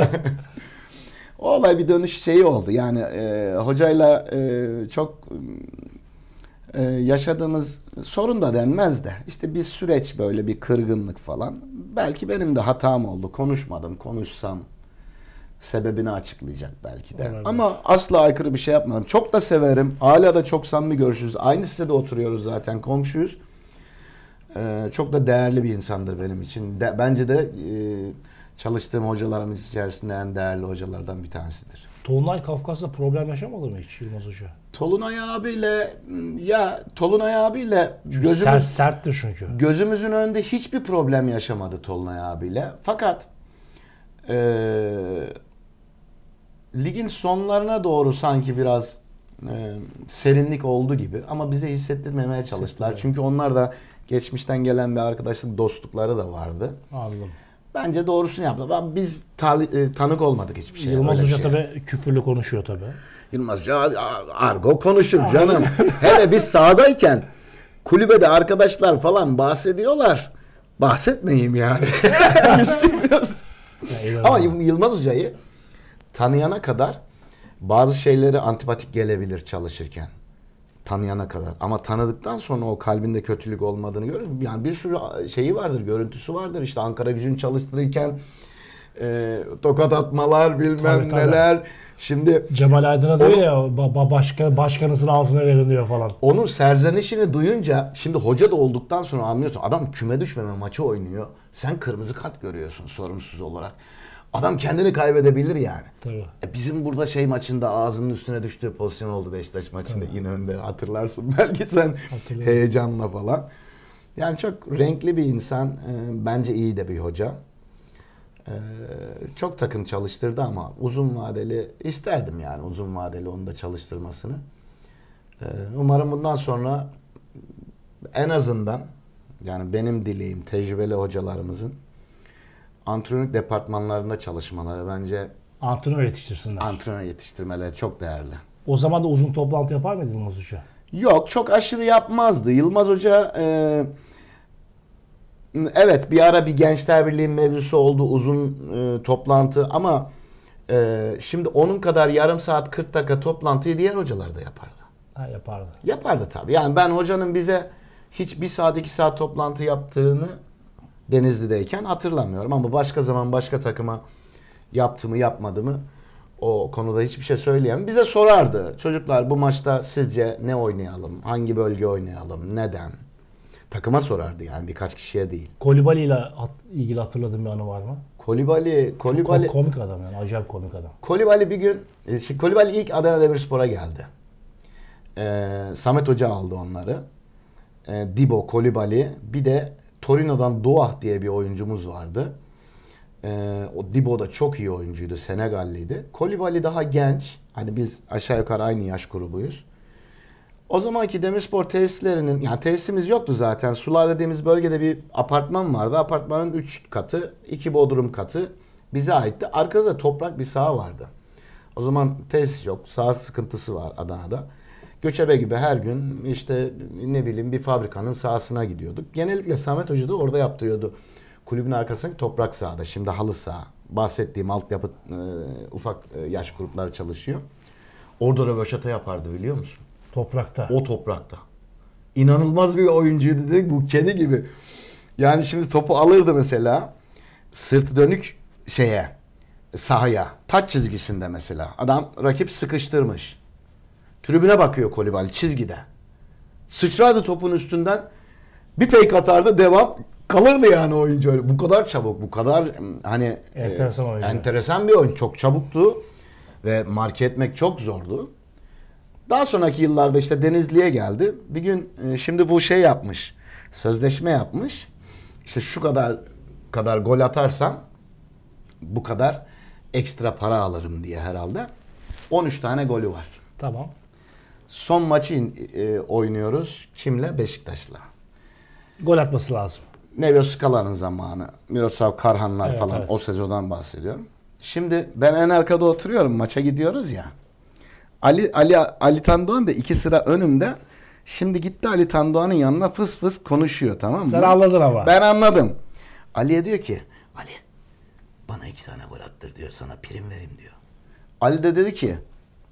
O olay bir dönüş şeyi oldu. Yani hocayla çok yaşadığımız sorun da denmez de. İşte bir süreç böyle bir kırgınlık falan. Belki benim de hatam oldu. Konuşmadım. Konuşsam sebebini açıklayacak belki de. Olabilir. Ama asla aykırı bir şey yapmadım. Çok da severim. Hala da çok samimi görüşürüz. Aynı sitede oturuyoruz zaten. Komşuyuz. Çok da değerli bir insandır benim için. Bence de çalıştığım hocalarımız içerisinde en değerli hocalardan bir tanesidir. Tolunay Kafkas'ta problem yaşamadı mı hiç Yılmaz Hoca? Tolunay abiyle Serttir çünkü. gözümüzün önünde hiçbir problem yaşamadı Tolunay abiyle. Fakat ligin sonlarına doğru sanki biraz serinlik oldu gibi ama bize hissettirmemeye çalıştılar. Çünkü onlar da Geçmişten gelen bir arkadaşlık, dostlukları da vardı. Anladım. Bence doğrusunu yaptı. Biz tanık olmadık hiçbir şeye. Yılmaz öyle bir Hoca şeye. tabii küfürlü konuşuyor tabii. Yılmaz Hoca argo konuşur canım. Hele biz sahadayken kulübede arkadaşlar falan bahsediyorlar. Bahsetmeyeyim yani. Ama Yılmaz Hoca'yı tanıyana kadar bazı şeyleri antipatik gelebilir çalışırken. Tanıyana kadar. Ama tanıdıktan sonra o kalbinde kötülük olmadığını görüyoruz. Yani bir sürü şeyi vardır, görüntüsü vardır. İşte Ankara Gücü'nü çalıştırırken tokat atmalar bilmem Tabii. neler. Şimdi Cemal Aydın'a diyor ya başkanınızın ağzına verin diyor falan. onun serzenişini duyunca şimdi hoca da olduktan sonra anlıyorsun. Adam küme düşmeme maçı oynuyor. Sen kırmızı kart görüyorsun sorumsuz olarak. Adam kendini kaybedebilir yani. Tabii. Bizim burada maçında ağzının üstüne düştüğü pozisyon oldu Beşiktaş maçında. Yine önde hatırlarsın belki sen heyecanla falan. Yani çok renkli bir insan. Bence iyi de bir hoca. Çok takım çalıştırdı ama uzun vadeli isterdim yani uzun vadeli onu da çalıştırmasını. Umarım bundan sonra en azından yani benim dileğim tecrübeli hocalarımızın antrenörlük departmanlarında çalışmaları bence Antrenör yetiştirsinler. antrenör yetiştirmeleri çok değerli. O zaman da uzun toplantı yapar mıydı Yılmaz Hoca? Yok çok aşırı yapmazdı. Yılmaz Hoca evet bir ara bir Gençler Birliği mevzusu oldu uzun toplantı ama şimdi onun kadar yarım saat 40 dakika toplantıyı diğer hocalar da yapardı. Ha, yapardı. Yapardı tabii. Yani ben hocanın bize hiç 1 saat 2 saat toplantı yaptığını Denizli'deyken hatırlamıyorum ama başka zaman başka takıma yaptı mı yapmadı mı o konuda hiçbir şey söyleyemem. Bize sorardı. Çocuklar bu maçta sizce ne oynayalım? Hangi bölge oynayalım? Neden? Takıma sorardı yani birkaç kişiye değil. Kolibali ile ilgili hatırladığın bir anı var mı? Kolibali Komik adam yani. Acayip komik adam. Kolibali bir gün Kolibali ilk Adana Demirspor'a geldi. Samet Hoca aldı onları. Dibo, Kolibali bir de Torino'dan Douah diye bir oyuncumuz vardı. O Dibo da çok iyi oyuncuydu. Senegalliydi. Kolibali daha genç. Hani biz aşağı yukarı aynı yaş grubuyuz. O zamanki Demirspor tesislerinin, yani tesisimiz yoktu zaten. Sular dediğimiz bölgede bir apartman vardı. Apartmanın 3 katı, 2 bodrum katı bize aitti. Arkada da toprak bir saha vardı. O zaman tesis yok. Saha sıkıntısı var Adana'da. Göçebe gibi her gün işte ne bileyim bir fabrikanın sahasına gidiyorduk. Genellikle Samet Hoca da orada yaptırıyordu. Kulübün arkasındaki toprak sahada. Şimdi halı saha. Bahsettiğim altyapı ufak yaş grupları çalışıyor. Orada röveşata yapardı biliyor musun? Toprakta. O toprakta. İnanılmaz bir oyuncuydu dedik bu kedi gibi. Yani şimdi topu alırdı mesela sırtı dönük sahaya. Taç çizgisinde mesela. Adam rakip sıkıştırmış. Tribüne bakıyor Kolibali çizgide. Sıçrardı topun üstünden. Bir fake atardı devam. Kalırdı yani oyuncu öyle. Bu kadar çabuk, bu kadar hani enteresan bir oyuncu. Çok çabuktu ve marke etmek çok zordu. Daha sonraki yıllarda işte Denizli'ye geldi. Bir gün şimdi bu yapmış. Sözleşme yapmış. İşte şu kadar gol atarsam bu kadar ekstra para alırım diye herhalde. 13 tane golü var. Tamam. Son maçı oynuyoruz. Kimle? Beşiktaş'la. Gol atması lazım. Nevio Scala'nın zamanı. Miroslav Karhanlar Evet, falan evet. o sezondan bahsediyorum. Şimdi ben en arkada oturuyorum. Maça gidiyoruz ya. Ali Tandoğan da 2 sıra önümde. Şimdi gitti Ali Tandoğan'ın yanına fıs fıs konuşuyor, tamam mı? Sen anladın ama. Ben anladım. Ali'ye diyor ki Ali bana 2 tane gol attır diyor, sana prim vereyim diyor. Ali de dedi ki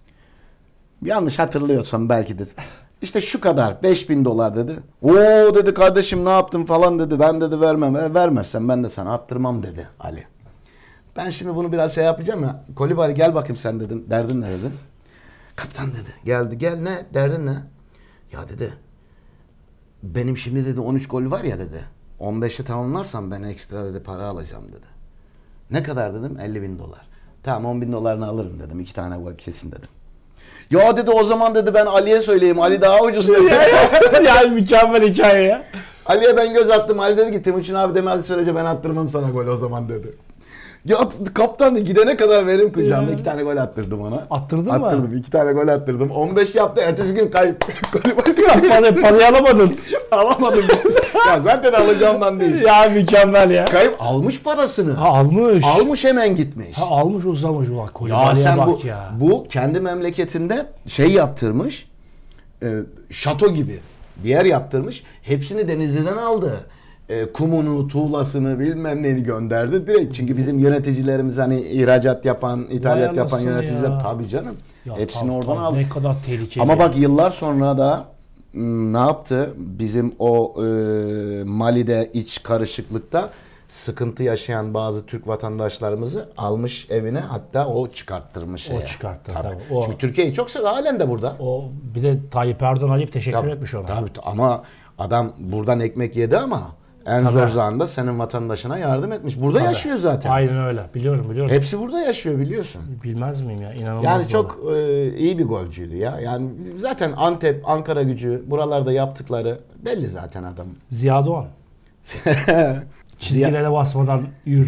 yanlış hatırlıyorsam belki dedi. İşte şu kadar $5.000 dedi. Oo dedi kardeşim ne yaptın falan dedi. Ben dedi vermem. Vermezsen ben de sana attırmam dedi Ali. Ben şimdi bunu biraz yapacağım ya. Kolibali gel bakayım sen dedim. Derdin ne dedim. Kaptan dedi. Geldi. Gel ne? Derdin ne? Ya dedi. Benim şimdi dedi 13 gol var ya dedi. 15'i tamamlarsam ben ekstra dedi para alacağım dedi. Ne kadar dedim? $50.000. Tamam $10.000'ını alırım dedim. 2 tane gol kesin dedim. Ya dedi o zaman dedi ben Ali'ye söyleyeyim. Ali daha ucuz dedi. Yani mükemmel hikaye ya. Ali'ye ben göz attım. Ali dedi ki Timuçin abi demedi sürece ben attırmam sana gol o zaman dedi. Ya kaptan da gidene kadar verim kucağımda 2 tane gol attırdım ona. Attırdın mı? Attırdım. 2 tane gol attırdım. 15 yaptı. Ertesi gün kayıp. Parayı alamadın. Alamadım. Ya zaten alacağımdan değil. Ya mükemmel ya. Kayıp almış parasını. Ha almış. Almış hemen gitmiş. Ha almış uzamış bak. Ya Kolibali'ye sen bak bu ya. bu kendi memleketinde şey yaptırmış. Şato gibi bir yer yaptırmış. Hepsini Denizli'den aldı. Kumunu, tuğlasını bilmem neyini gönderdi direkt. Çünkü bizim yöneticilerimiz hani ihracat yapan, ithalat Vay yapan anasını yöneticiler ya. tabii canım. Ya Hepsini tabii, oradan tabii. aldı. Ne kadar tehlikeli. Ama bak yıllar sonra da ne yaptı? Bizim o Mali'de iç karışıklıkta sıkıntı yaşayan bazı Türk vatandaşlarımızı almış evine, hatta o çıkarttırmış. O çıkarttı tabii. Çünkü Türkiye'yi çok seviyor, halen de burada. O bir de Tayyip Erdoğan arayıp teşekkür Tabii, etmiş ona. tabii, ama adam buradan ekmek yedi ama en Tabii. zor zamanda senin vatandaşına yardım etmiş. Burada Tabii. yaşıyor zaten. Aynen öyle. Biliyorum. Hepsi burada yaşıyor, biliyorsun. Bilmez miyim ya? İnanılmaz. Yani çok iyi bir golcüydü ya. Yani zaten Antep, Ankara Gücü buralarda yaptıkları belli zaten adam. Ziya Doğan. Çizgilere basmadan yürür.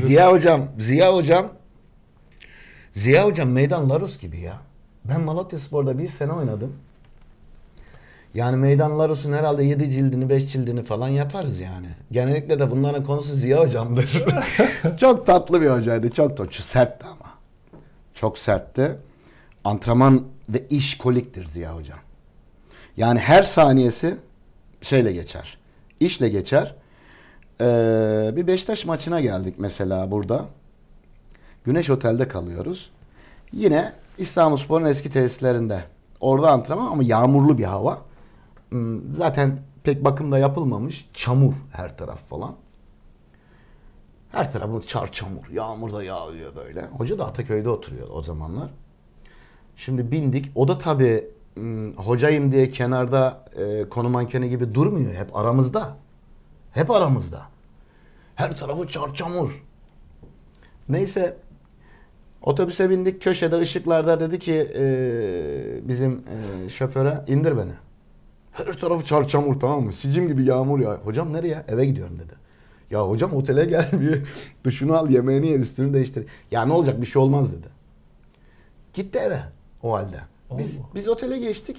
Ziya Hocam meydan Larus gibi ya. Ben Malatyaspor'da bir sene oynadım. Yani meydan Larus'un herhalde 7 cildini 5 cildini falan yaparız yani. Genellikle de bunların konusu Ziya Hocam'dır. Çok tatlı bir hocaydı. Çok sertti ama. Çok sertti. Antrenman ve işkoliktir Ziya Hocam. Yani her saniyesi şeyle geçer. İşle geçer. Bir Beşiktaş maçına geldik mesela burada. Güneş Otel'de kalıyoruz. Yine İstanbulspor'un eski tesislerinde. Orada antrenman ama yağmurlu bir hava. Zaten pek bakım da yapılmamış. Çamur her taraf falan. Her tarafı çamur. Yağmur da yağıyor böyle. Hoca da Ataköy'de oturuyor o zamanlar. Şimdi bindik. O da tabii hocayım diye kenarda konu mankeni gibi durmuyor. Hep aramızda. Hep aramızda. Her tarafı çamur. Neyse. Otobüse bindik. Köşede ışıklarda dedi ki bizim şoföre indir beni. Her tarafı çamur, tamam mı? Sicim gibi yağmur ya. Hocam nereye? Eve gidiyorum dedi. Ya hocam otele gel, bir duşunu al, yemeğini ye, üstünü değiştir. Ya ne olacak, bir şey olmaz dedi. Gitti eve o halde. Biz otele geçtik.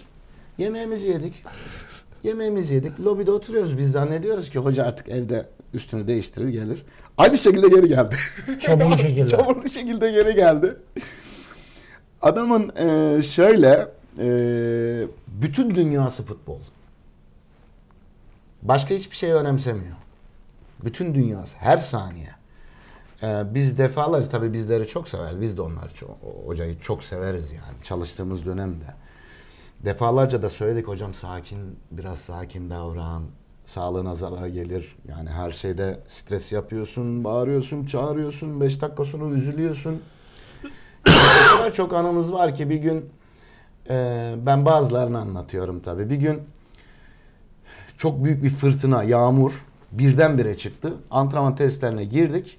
Yemeğimizi yedik. Lobide oturuyoruz. Biz zannediyoruz ki hoca artık evde üstünü değiştirir gelir. Aynı şekilde geri geldi. Çamurlu şekilde. Çamurlu şekilde geri geldi. Adamın şöyle bütün dünyası futbol. Başka hiçbir şey önemsemiyor. Bütün dünyası. Her saniye. Biz defalarca tabii bizleri çok sever. Biz de onları hocayı çok severiz yani. Çalıştığımız dönemde. Defalarca da söyledik, hocam biraz sakin davran. Sağlığına zarar gelir. Yani her şeyde stres yapıyorsun, bağırıyorsun, çağırıyorsun. 5 dakika sonra üzülüyorsun. O kadar çok anımız var ki bir gün ben bazılarını anlatıyorum tabii. Bir gün çok büyük bir fırtına, yağmur birdenbire çıktı. Antrenman testlerine girdik.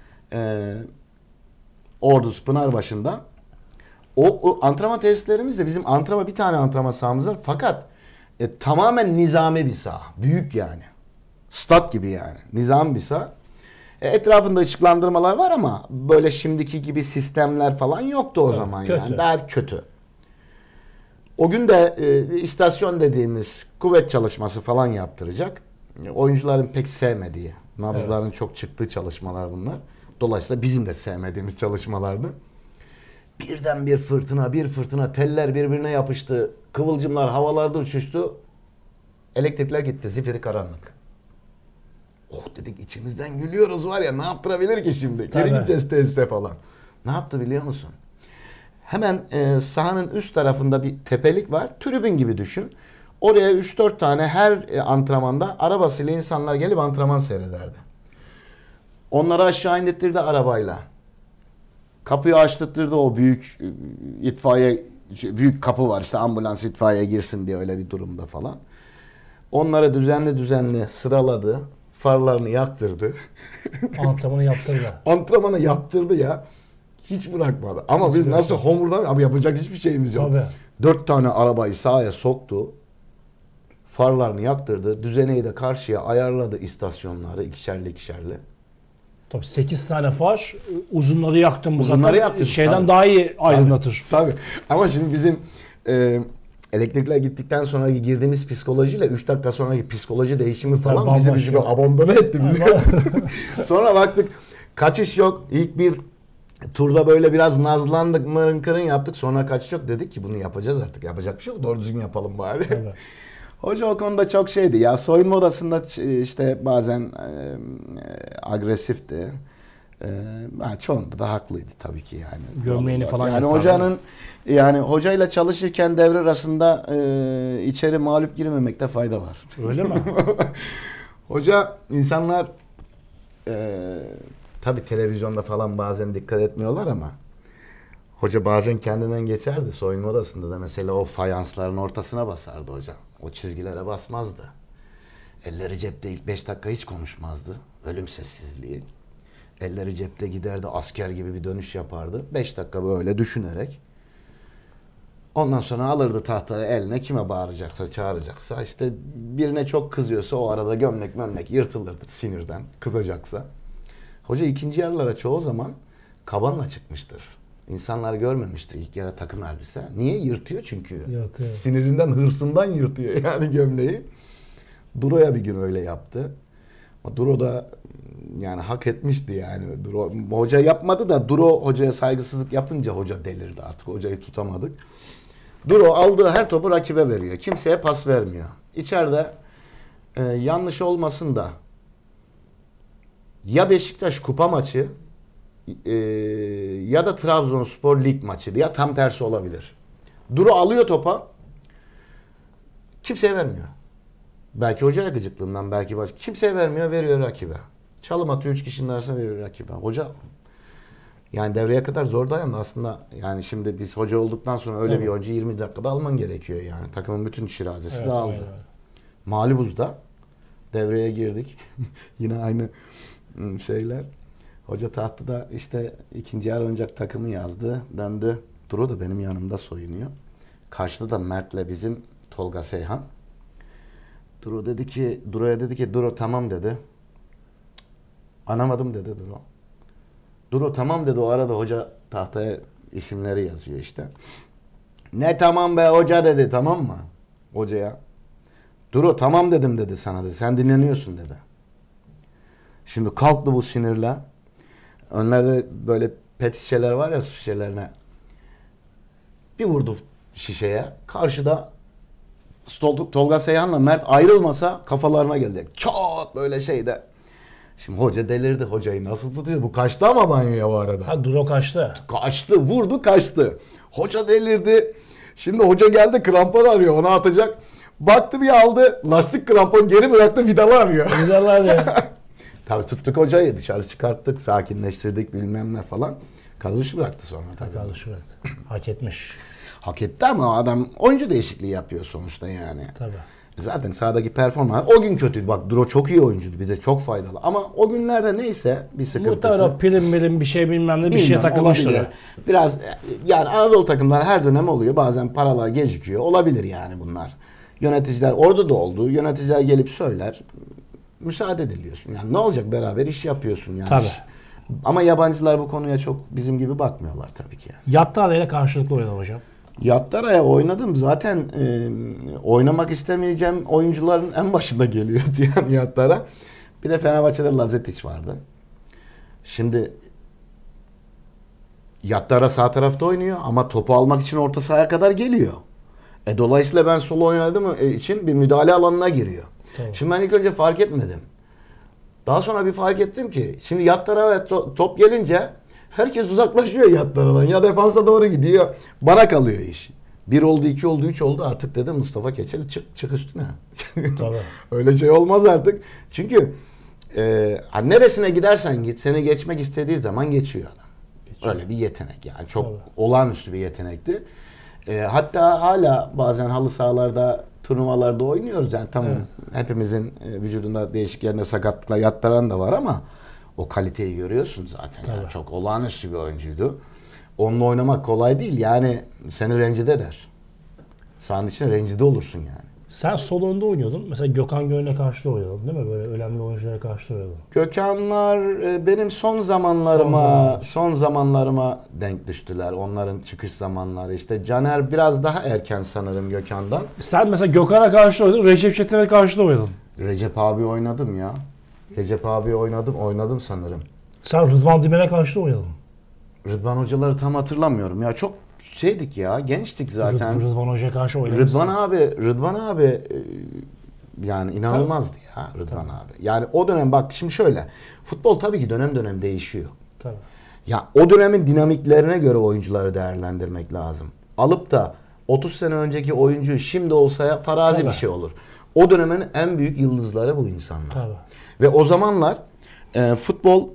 Orduz Pınarbaşı'nda. O antrenman testlerimiz de bizim bir tane antrenman sahamız var. Fakat tamamen nizami bir saha. Büyük yani. Stat gibi yani. Nizami bir saha. Etrafında ışıklandırmalar var ama böyle şimdiki gibi sistemler falan yoktu o zaman kötü. yani. Daha kötü. O gün de istasyon dediğimiz kuvvet çalışması falan yaptıracak. Oyuncuların pek sevmediği, nabızların çok çıktığı çalışmalar bunlar. Dolayısıyla bizim de sevmediğimiz çalışmalardı. Birden bir fırtına, teller birbirine yapıştı. Kıvılcımlar havalarda uçuştu. Elektrikler gitti, zifiri karanlık. Oh dedik, içimizden gülüyoruz var ya, ne yaptırabilir ki şimdi? Geri gideceğiz tesise falan. Ne yaptı biliyor musun? Hemen sahanın üst tarafında bir tepelik var. Tribün gibi düşün. Oraya 3-4 tane her antrenmanda arabasıyla insanlar gelip antrenman seyrederdi. Onları aşağı indirtirdi arabayla. Kapıyı açtırtırdı, o büyük itfaiye, büyük kapı var işte, ambulans itfaiye girsin diye, öyle bir durumda falan. Onları düzenli sıraladı. Farlarını yaktırdı. Antrenmanı yaptırdı ya. Hiç bırakmadı. Ama biz nasıl homurdan, abi yapacak hiçbir şeyimiz yok. Tabii. 4 tane arabayı sahaya soktu. Farlarını yaktırdı. Düzeneyi de karşıya ayarladı, istasyonları ikişerli. Tabii 8 tane far, uzunları yaktım. Uzunları yaktım. Şeyden tabii. daha iyi aydınlatır. Tabii. Ama şimdi bizim elektrikler gittikten sonra girdiğimiz psikolojiyle 3 dakika sonraki psikoloji değişimi falan Tabii, bizi bambaşka. abandone etti bizi. Sonra baktık kaçış yok. İlk bir turda böyle biraz nazlandık, mırın kırın yaptık. Sonra kaçış yok, dedik ki bunu yapacağız artık. Yapacak bir şey yok. Doğru düzgün yapalım bari. Evet. Hoca o konuda çok şeydi. Ya soyunma odasında işte bazen agresifti. Çoğunda da haklıydı tabii ki yani. Gömleğini falan yani yırtardı. hocanın yani hocayla çalışırken devre arasında içeri mağlup girmemekte fayda var. Öyle mi? Hoca insanlar tabii televizyonda falan bazen dikkat etmiyorlar ama hoca bazen kendinden geçerdi. Soyunma odasında da mesela o fayansların ortasına basardı hoca. O çizgilere basmazdı. Elleri cepte ilk 5 dakika hiç konuşmazdı. Ölüm sessizliği. Elleri cepte giderdi, asker gibi bir dönüş yapardı. 5 dakika böyle düşünerek. Ondan sonra alırdı tahtayı eline, kime bağıracaksa, çağıracaksa. İşte birine çok kızıyorsa o arada gömlek yırtılırdı sinirden, kızacaksa. Hoca ikinci yarılara çoğu zaman kabanla çıkmıştır. İnsanlar görmemiştir ilk yarı takım elbise. Niye? Yırtıyor çünkü. Yırtıyor. Sinirinden, hırsından yırtıyor yani gömleği. Duro'ya bir gün öyle yaptı. Ama Duro da yani hak etmişti yani. Duro, hoca yapmadı da Duro hocaya saygısızlık yapınca hoca delirdi artık. Hocayı tutamadık. Duro aldığı her topu rakibe veriyor. Kimseye pas vermiyor. İçeride yanlış olmasın da ya Beşiktaş kupa maçı ya da Trabzonspor lig maçı ya tam tersi olabilir. Duro alıyor topa, kimseye vermiyor. Belki hocaya gıcıklığından, belki başka. Kimseye vermiyor, veriyor rakibe. Çalım atıyor, 3 kişinin arasına veriyor rakibe. Hoca yani devreye kadar zor dayandı aslında. Yani şimdi biz hoca olduktan sonra öyle Tabii. bir oyuncu 20 dakikada alman gerekiyor yani. Takımın bütün şirazesi Evet, dağıldı. aynen. Mağlubuz devreye girdik. Yine aynı şeyler. Hoca tahtada işte ikinci yarı oynayacak takımı yazdı. Döndü. Duro da benim yanımda soyunuyor. Karşıda da Mert'le bizim Tolga Seyhan. Duro'ya dedi ki Duro tamam dedi. Anlamadım dedi Duro. Duro tamam dedi, o arada hoca tahtaya isimleri yazıyor işte. Ne tamam be hoca dedi, tamam mı? Hocaya. Duro tamam dedim dedi sana dedi. Sen dinleniyorsun dedi. Şimdi kalktı bu sinirle. Önlerde böyle pet şişeler var ya, su şişelerine. Bir vurdu şişeye. Karşıda Tolga Seyhan'la Mert ayrılmasa kafalarına gelecek. Çat böyle şeyde. Şimdi hoca delirdi. Hocayı nasıl tutuyor? Bu kaçtı ama banyoya bu arada. Ha, Duro kaçtı. Kaçtı, vurdu, kaçtı. Hoca delirdi. Şimdi hoca geldi, krampon arıyor, onu atacak. Baktı bir aldı, lastik krampon geri bıraktı, vidalı arıyor. Güzeller ya. Tabii tuttuk hocayı, dışarı çıkarttık, sakinleştirdik bilmem ne falan. Kazış bıraktı sonra tabii. Kaldı şurada. Hak etmiş. Hak etti ama adam oyuncu değişikliği yapıyor sonuçta yani. Tabii. Zaten sahadaki performans o gün kötüydü. Bak Duro çok iyi oyuncuydu, bize çok faydalı. Ama o günlerde neyse bir sıkıntısı. Muhtemelen prim bir şey bilmem ne bir şey Bilmem, takılmıştır. olabilir. Biraz yani Anadolu takımları her dönem oluyor. Bazen paralar gecikiyor. Olabilir yani bunlar. Yöneticiler orada da oldu. Yöneticiler gelip söyler. Müsaade ediliyorsun. Yani ne olacak, beraber iş yapıyorsun yani. Tabii. Ama yabancılar bu konuya çok bizim gibi bakmıyorlar tabii ki yani. Yattı ile karşılıklı oynadı hocam. Yattara'ya oynadım. Zaten oynamak istemeyeceğim oyuncuların en başında geliyordu yani Yattara. Bir de Fenerbahçe'de Lazetic vardı. Şimdi Yattara sağ tarafta oynuyor ama topu almak için orta sahaya kadar geliyor. Dolayısıyla ben sol oynadığım için bir müdahale alanına giriyor. Tabii. Şimdi ben ilk önce fark etmedim. Daha sonra bir fark ettim ki şimdi Yattara ve top gelince herkes uzaklaşıyor Yattara'dan. Ya defansa doğru gidiyor. Bana kalıyor iş. 1 oldu, 2 oldu, 3 oldu. Artık dedim Mustafa Keçeli çık üstüne. Tabii. Öyle şey olmaz artık. Çünkü neresine gidersen git, seni geçmek istediği zaman geçiyor adam. Geçiyor. Öyle bir yetenek yani. Çok Tabii. olağanüstü bir yetenekti. Hatta hala bazen halı sahalarda, turnuvalarda oynuyoruz. Yani tamam, Evet. hepimizin vücudunda değişik yerine sakatlıkla yattıran da var ama o kaliteyi görüyorsun zaten. Yani Tabii. çok olağanüstü bir oyuncuydu. Onunla oynamak kolay değil. Yani seni rencide eder. Sahanın içine rencide olursun yani. Sen sol önde oynuyordun. Mesela Gökhan Gönül'e karşı da oynuyordun değil mi? Böyle önemli oyunculara karşı da oynuyordun. Gökhanlar benim son zamanlarıma denk düştüler. Onların çıkış zamanları. İşte Caner biraz daha erken sanırım Gökhan'dan. Sen mesela Gökhan'a karşı da oynadın. Recep Çetin'e karşı da oynadın. Recep abi oynadım ya. Recep abi oynadım sanırım. Sen Rıdvan Dimen'e karşı da oynadın. Rıdvan hocaları tam hatırlamıyorum. Ya çok şeydik ya, gençtik zaten. Rıdvan Hoca'ya karşı oynamışsın. Rıdvan abi yani inanılmazdı ya Rıdvan abi. Yani o dönem bak şimdi şöyle. Futbol tabii ki dönem dönem değişiyor. Tabii. Ya o dönemin dinamiklerine göre oyuncuları değerlendirmek lazım. Alıp da 30 sene önceki oyuncu şimdi olsa farazi Tabii. bir şey olur. O dönemin en büyük yıldızları bu insanlar. Tabii. Ve o zamanlar futbol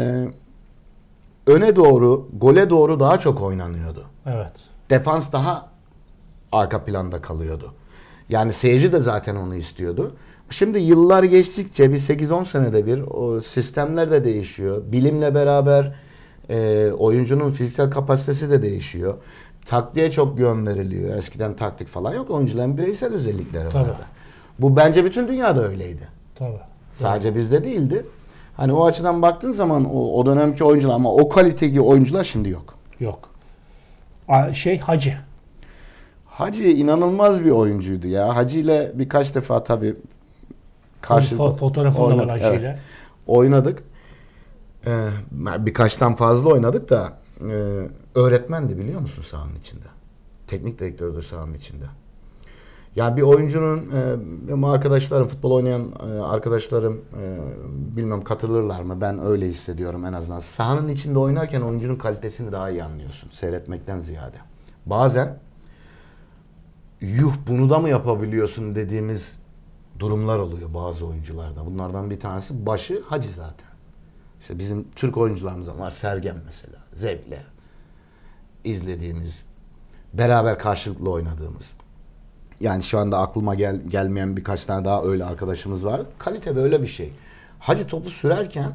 öne doğru, gole doğru daha çok oynanıyordu. Evet. Defans daha arka planda kalıyordu. Yani seyirci de zaten onu istiyordu. Şimdi yıllar geçtikçe bir 8-10 senede bir o sistemler de değişiyor. Bilimle beraber oyuncunun fiziksel kapasitesi de değişiyor. Taktiğe çok yön veriliyor. Eskiden taktik falan yok. Oyuncuların bireysel özellikleri Tabii. vardı. Bu bence bütün dünyada öyleydi. Tabii. Sadece bizde değildi. Hani o açıdan baktığın zaman o dönemki oyuncular ama o kaliteli oyuncular şimdi yok. Yok. Hacı. Hacı inanılmaz bir oyuncuydu ya. Hacı ile birkaç defa tabii karşılıklı Fotoğrafında var oynadık. Hacı ile. Evet, oynadık. Birkaçtan fazla oynadık da öğretmendi biliyor musun sahanın içinde. Teknik direktördü sahanın içinde. Yani bir oyuncunun benim arkadaşlarım, futbol oynayan arkadaşlarım bilmem katılırlar mı? Ben öyle hissediyorum en azından. Sahanın içinde oynarken oyuncunun kalitesini daha iyi anlıyorsun seyretmekten ziyade. Bazen yuh bunu da mı yapabiliyorsun dediğimiz durumlar oluyor bazı oyuncularda. Bunlardan bir tanesi başı Hacı zaten. İşte bizim Türk oyuncularımızdan var. Sergen mesela. Zevkle izlediğimiz, beraber karşılıklı oynadığımız. Yani şu anda aklıma gelmeyen birkaç tane daha öyle arkadaşımız var. Kalite böyle bir şey. Hacı topu sürerken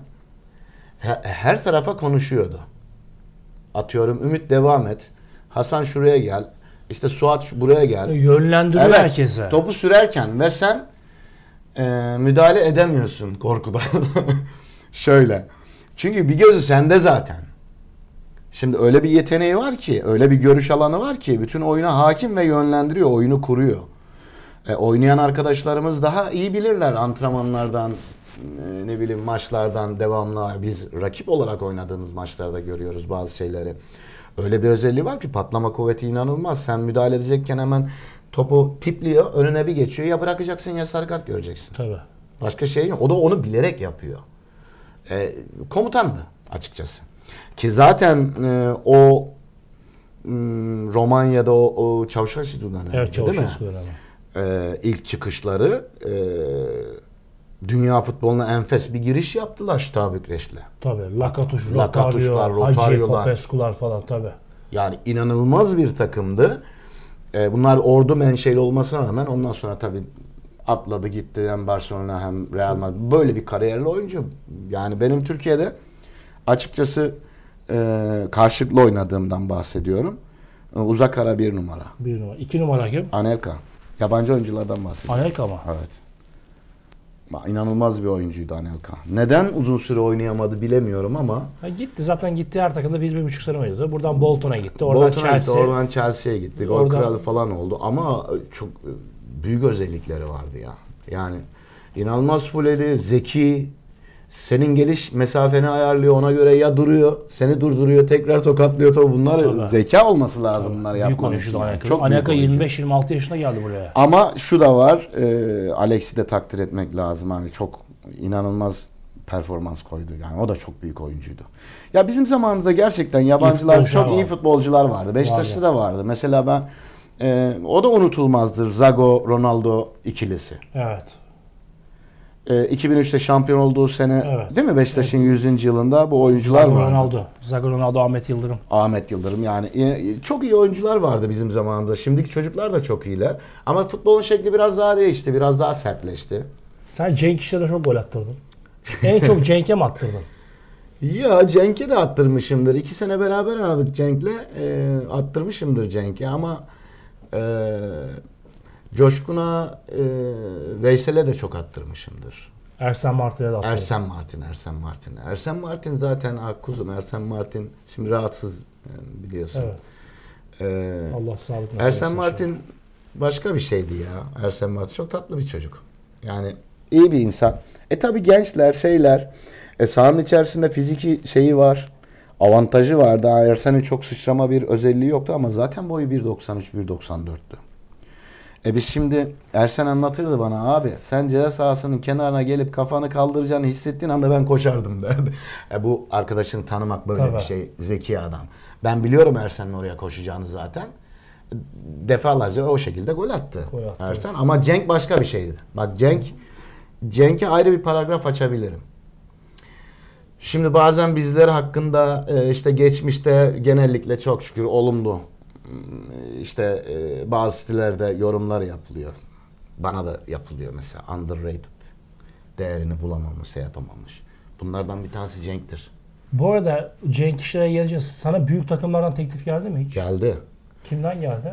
her tarafa konuşuyordu. Atıyorum Ümit devam et. Hasan şuraya gel. İşte Suat buraya gel. Yönlendiriyor Evet, herkese. topu sürerken ve sen müdahale edemiyorsun korkudan. Şöyle. Çünkü bir gözü sende zaten. Şimdi öyle bir yeteneği var ki, öyle bir görüş alanı var ki bütün oyuna hakim ve yönlendiriyor, oyunu kuruyor. Oynayan arkadaşlarımız daha iyi bilirler antrenmanlardan, ne bileyim maçlardan devamlı. Biz rakip olarak oynadığımız maçlarda görüyoruz bazı şeyleri. Öyle bir özelliği var ki patlama kuvveti inanılmaz. Sen müdahale edecekken hemen topu tipliyor, önüne bir geçiyor. Ya bırakacaksın ya sarı kart göreceksin. Tabii. Başka şey yok. O da onu bilerek yapıyor. Komutandı açıkçası. Ki zaten o Romanya'da o Çavuşescu dönemi, Evet, değil mi? Çavuşescu dönemi. İlk çıkışları dünya futboluna enfes bir giriş yaptılar Şita Bükreş'le. Tabii. Lakatuş, Lakatuşlar, Rotario, Hacı, Rotario'lar. Popescu'lar falan tabii. Yani inanılmaz bir takımdı. Bunlar ordu menşeli olmasına rağmen ondan sonra tabii atladı gitti hem Barcelona hem Real Madrid. Böyle bir kariyerli oyuncu. Yani benim Türkiye'de açıkçası karşılıklı oynadığımdan bahsediyorum. Uzak ara bir numara. Bir numara. 2 numara kim? Anelka. Yabancı oyunculardan bahsediyorum. Anelka mı? Evet. İnanılmaz bir oyuncuydu Anelka. Neden uzun süre oynayamadı bilemiyorum ama Gitti. Zaten gitti her takımda 1,5 sene oynadı. Buradan Bolton'a gitti. Oradan Bolton'a Chelsea. gitti, oradan Chelsea'ye gitti. Gol Oradan- kralı falan oldu ama çok büyük özellikleri vardı ya. Yani inanılmaz fuleli, zeki, senin geliş mesafeni ayarlıyor, ona göre ya duruyor, seni durduruyor, tekrar tokatlıyor topu. Bunlar Tabii. zeka olması lazım bunlar Büyük yapmak için. oyuncuydu Anelka. Çok büyük Anelka oyuncu. 25-26 yaşında geldi buraya. Ama şu da var, Alex'i de takdir etmek lazım. Hani çok inanılmaz performans koydu. Yani o da çok büyük oyuncuydu. Ya bizim zamanımızda gerçekten yabancılar futbolcular çok iyi var. futbolcular vardı. Beşiktaş'ta da vardı. Mesela ben o da unutulmazdır. Zago Ronaldo ikilisi. Evet. 2003'te şampiyon olduğu sene Evet. değil mi Beşiktaş'ın 100. yılında bu oyuncular Zago vardı. Ronaldo. Zago Ronaldo, Ahmet Yıldırım. Ahmet Yıldırım yani çok iyi oyuncular vardı bizim zamanımızda. Şimdiki çocuklar da çok iyiler. Ama futbolun şekli biraz daha değişti. Biraz daha sertleşti. Sen Cenk İşler'e çok gol attırdın. En çok Cenk'e mi attırdın? Ya Cenk'e de attırmışımdır. 2 sene beraber oynadık Cenk'le. Attırmışımdır Cenk'e ama Coşkun'a, Veysel'e de çok attırmışımdır. Ersen Martin'e de attı. Ersen Martin zaten kuzum. Ersen Martin şimdi rahatsız biliyorsun. Evet. Allah sağlık nasip Ersen etsin Martin başka bir şeydi ya. Ersen Martin çok tatlı bir çocuk. Yani iyi bir insan. Tabi gençler şeyler. Sahanın içerisinde fiziki şeyi var. Avantajı var. Daha Ersen'in çok sıçrama bir özelliği yoktu ama zaten boyu 1.93 1.94'tü. Biz şimdi Ersen anlatırdı bana, abi sen ceza sahasının kenarına gelip kafanı kaldıracağını hissettiğin anda ben koşardım derdi. Bu arkadaşını tanımak böyle Tabii. bir şey. Zeki adam. Ben biliyorum Ersen'in oraya koşacağını zaten. Defalarca o şekilde gol attı. Ersen. Ama Cenk başka bir şeydi. Bak Cenk'e ayrı bir paragraf açabilirim. Şimdi bazen bizler hakkında işte geçmişte genellikle çok şükür olumlu işte bazı sitelerde yorumlar yapılıyor. Bana da yapılıyor mesela. Underrated. Değerini bulamamış, şey yapamamış. Bunlardan bir tanesi Cenk'tir. Bu arada Cenk işlere geleceğiz. Sana büyük takımlardan teklif geldi mi hiç? Geldi. Kimden geldi?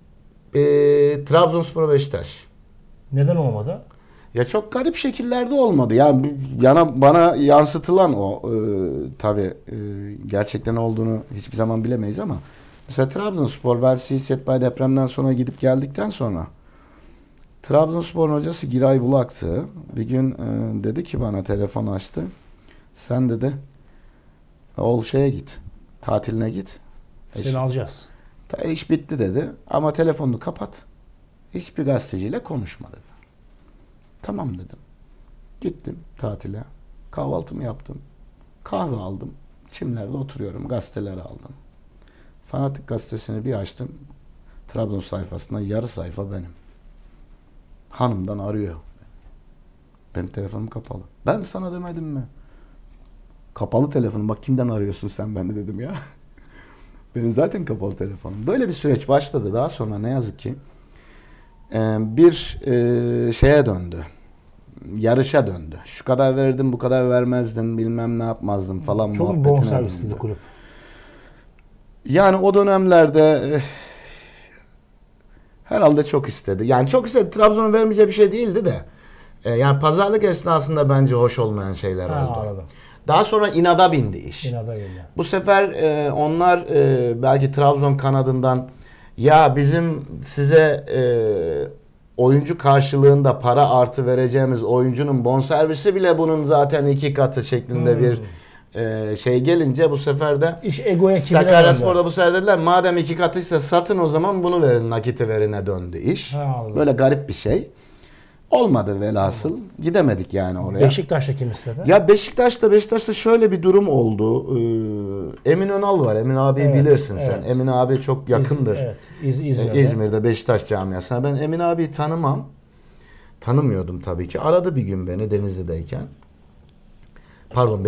Trabzonspor, Beşiktaş. Neden olmadı? Ya çok garip şekillerde olmadı. Yani bana yansıtılan o tabii gerçekten olduğunu hiçbir zaman bilemeyiz ama mesela Trabzonspor, ben Siirtbay depremden sonra gidip geldikten sonra Trabzonspor'un hocası Giray Bulak'tı. Bir gün dedi ki bana, telefon açtı. Sen dedi oğul şeye git. Tatiline git. Seni alacağız. İş bitti dedi. Ama telefonunu kapat. Hiçbir gazeteciyle konuşma dedi. Tamam dedim. Gittim tatile. Kahvaltımı yaptım. Kahve aldım. Çimlerde oturuyorum. Gazeteleri aldım. Fanatik gazetesini bir açtım. Trabzon sayfasında yarı sayfa benim. Hanımdan arıyor. Benim telefonum kapalı. Ben sana demedim mi? Kapalı telefonum. Bak kimden arıyorsun sen beni dedim ya. Benim zaten kapalı telefonum. Böyle bir süreç başladı. Daha sonra ne yazık ki bir şeye döndü. Yarışa döndü. Şu kadar verdim, bu kadar vermezdim, bilmem ne yapmazdım falan çok muhabbetine bonservisli kulüp. Yani o dönemlerde herhalde çok istedi. Yani çok istedi. Trabzon'un vermeyeceği bir şey değildi de. Yani pazarlık esnasında bence hoş olmayan şeyler oldu. Anladım. Daha sonra inada bindi iş. İnada bindi. Bu sefer onlar belki Trabzon kanadından ya bizim size oyuncu karşılığında para artı vereceğimiz oyuncunun bonservisi bile bunun zaten 2 katı şeklinde bir şey gelince bu sefer de İş egoya kibire Sakaryaspor'da bu sefer dediler madem 2 katıysa satın o zaman bunu verin, nakiti verine döndü iş. Böyle garip bir şey. Olmadı velhasıl. Gidemedik yani oraya. Beşiktaş'ta kim istedi? Ya Beşiktaş'ta şöyle bir durum oldu. Emin Önal var. Emin abiyi bilirsin sen. Emin abi çok yakındır. İzmir'de Beşiktaş camiasına. Ben Emin abiyi tanımam. Tanımıyordum tabii ki. Aradı bir gün beni Denizli'deyken. Pardon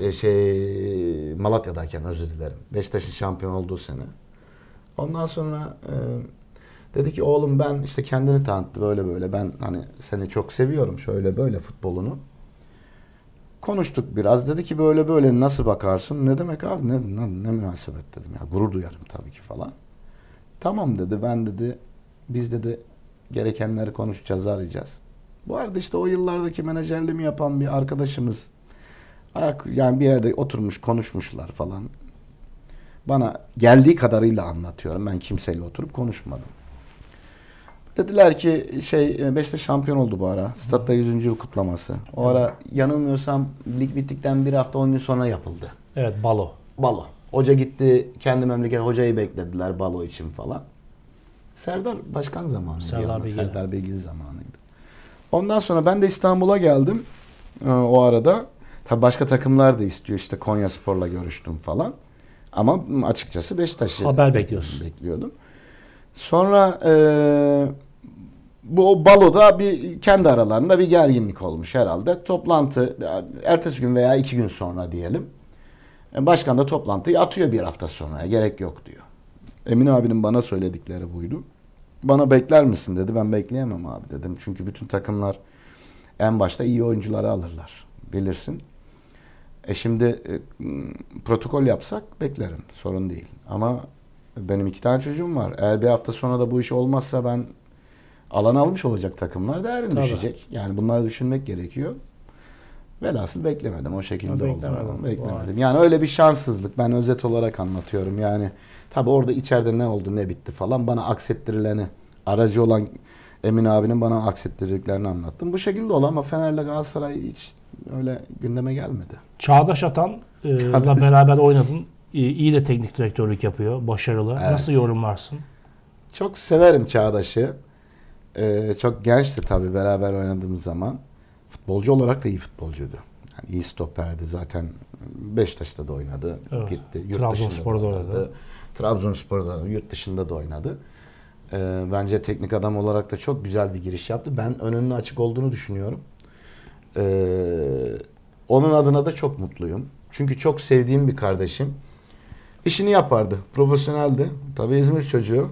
Malatya'dayken, özür dilerim. Beşiktaş'ın şampiyon olduğu sene. Ondan sonra dedi ki oğlum ben işte kendini tanıttı böyle ben hani seni çok seviyorum şöyle böyle futbolunu. Konuştuk biraz. Dedi ki böyle nasıl bakarsın? Ne demek abi? Ne münasebet dedim ya. Gurur duyarım tabii ki falan. Tamam dedi. Ben dedi biz dedi gerekenleri konuşacağız, arayacağız. Bu arada işte o yıllardaki menajerliğimi yapan bir arkadaşımız yani bir yerde oturmuş konuşmuşlar falan. Bana geldiği kadarıyla anlatıyorum. Ben kimseyle oturup konuşmadım. Dediler ki Beşiktaş şampiyon oldu bu ara. Stad'da 100. yıl kutlaması. O ara yanılmıyorsam lig bittikten bir hafta 10 gün sonra yapıldı. Evet, balo. Hoca gitti kendi memleket, hocayı beklediler balo için falan. Serdar Başkan zamanıydı. Serdar Bilgili zamanıydı. Ondan sonra ben de İstanbul'a geldim o arada. Tabii başka takımlar da istiyor. İşte Konyaspor'la görüştüm falan. Ama açıkçası Beşiktaş'ı haber bekliyordum. Sonra bu baloda bir kendi aralarında bir gerginlik olmuş herhalde. Toplantı ertesi gün veya 2 gün sonra diyelim. Başkan da toplantıyı atıyor bir hafta sonra. Gerek yok diyor. Emin abinin bana söyledikleri buydu. Bana bekler misin dedi. Ben bekleyemem abi dedim. Çünkü bütün takımlar en başta iyi oyuncuları alırlar. Bilirsin. Şimdi protokol yapsak beklerim. Sorun değil. Ama benim 2 tane çocuğum var. Eğer bir hafta sonra da bu iş olmazsa ben alan almış olacak takımlar değerini Tabii. düşecek. Yani bunları düşünmek gerekiyor. Velhasıl beklemedim. O şekilde oldu. Beklemedim. Yani öyle bir şanssızlık. Ben özet olarak anlatıyorum. Yani tabii orada içeride ne oldu ne bitti falan bana aksettirileni, aracı olan Emin abinin bana aksettirdiklerini anlattım. Bu şekilde oldu ama Fener'le Galatasaray hiç öyle gündeme gelmedi. Çağdaş Atan'la beraber oynadın. İyi de teknik direktörlük yapıyor. Başarılı. Evet. Nasıl yorumlarsın? Çok severim Çağdaş'ı. Çok gençti tabii beraber oynadığımız zaman. Futbolcu olarak da iyi futbolcuydu. Yani iyi stoperdi. Zaten Beşiktaş'ta da oynadı. Evet. Gitti. Yurt Trabzonspor'da dışında da oynadı. Trabzonspor'da, yurt dışında da oynadı. Bence teknik adam olarak da çok güzel bir giriş yaptı. Ben önünün açık olduğunu düşünüyorum. Onun adına da çok mutluyum. Çünkü çok sevdiğim bir kardeşim. İşini yapardı. Profesyoneldi. Tabii İzmir çocuğu.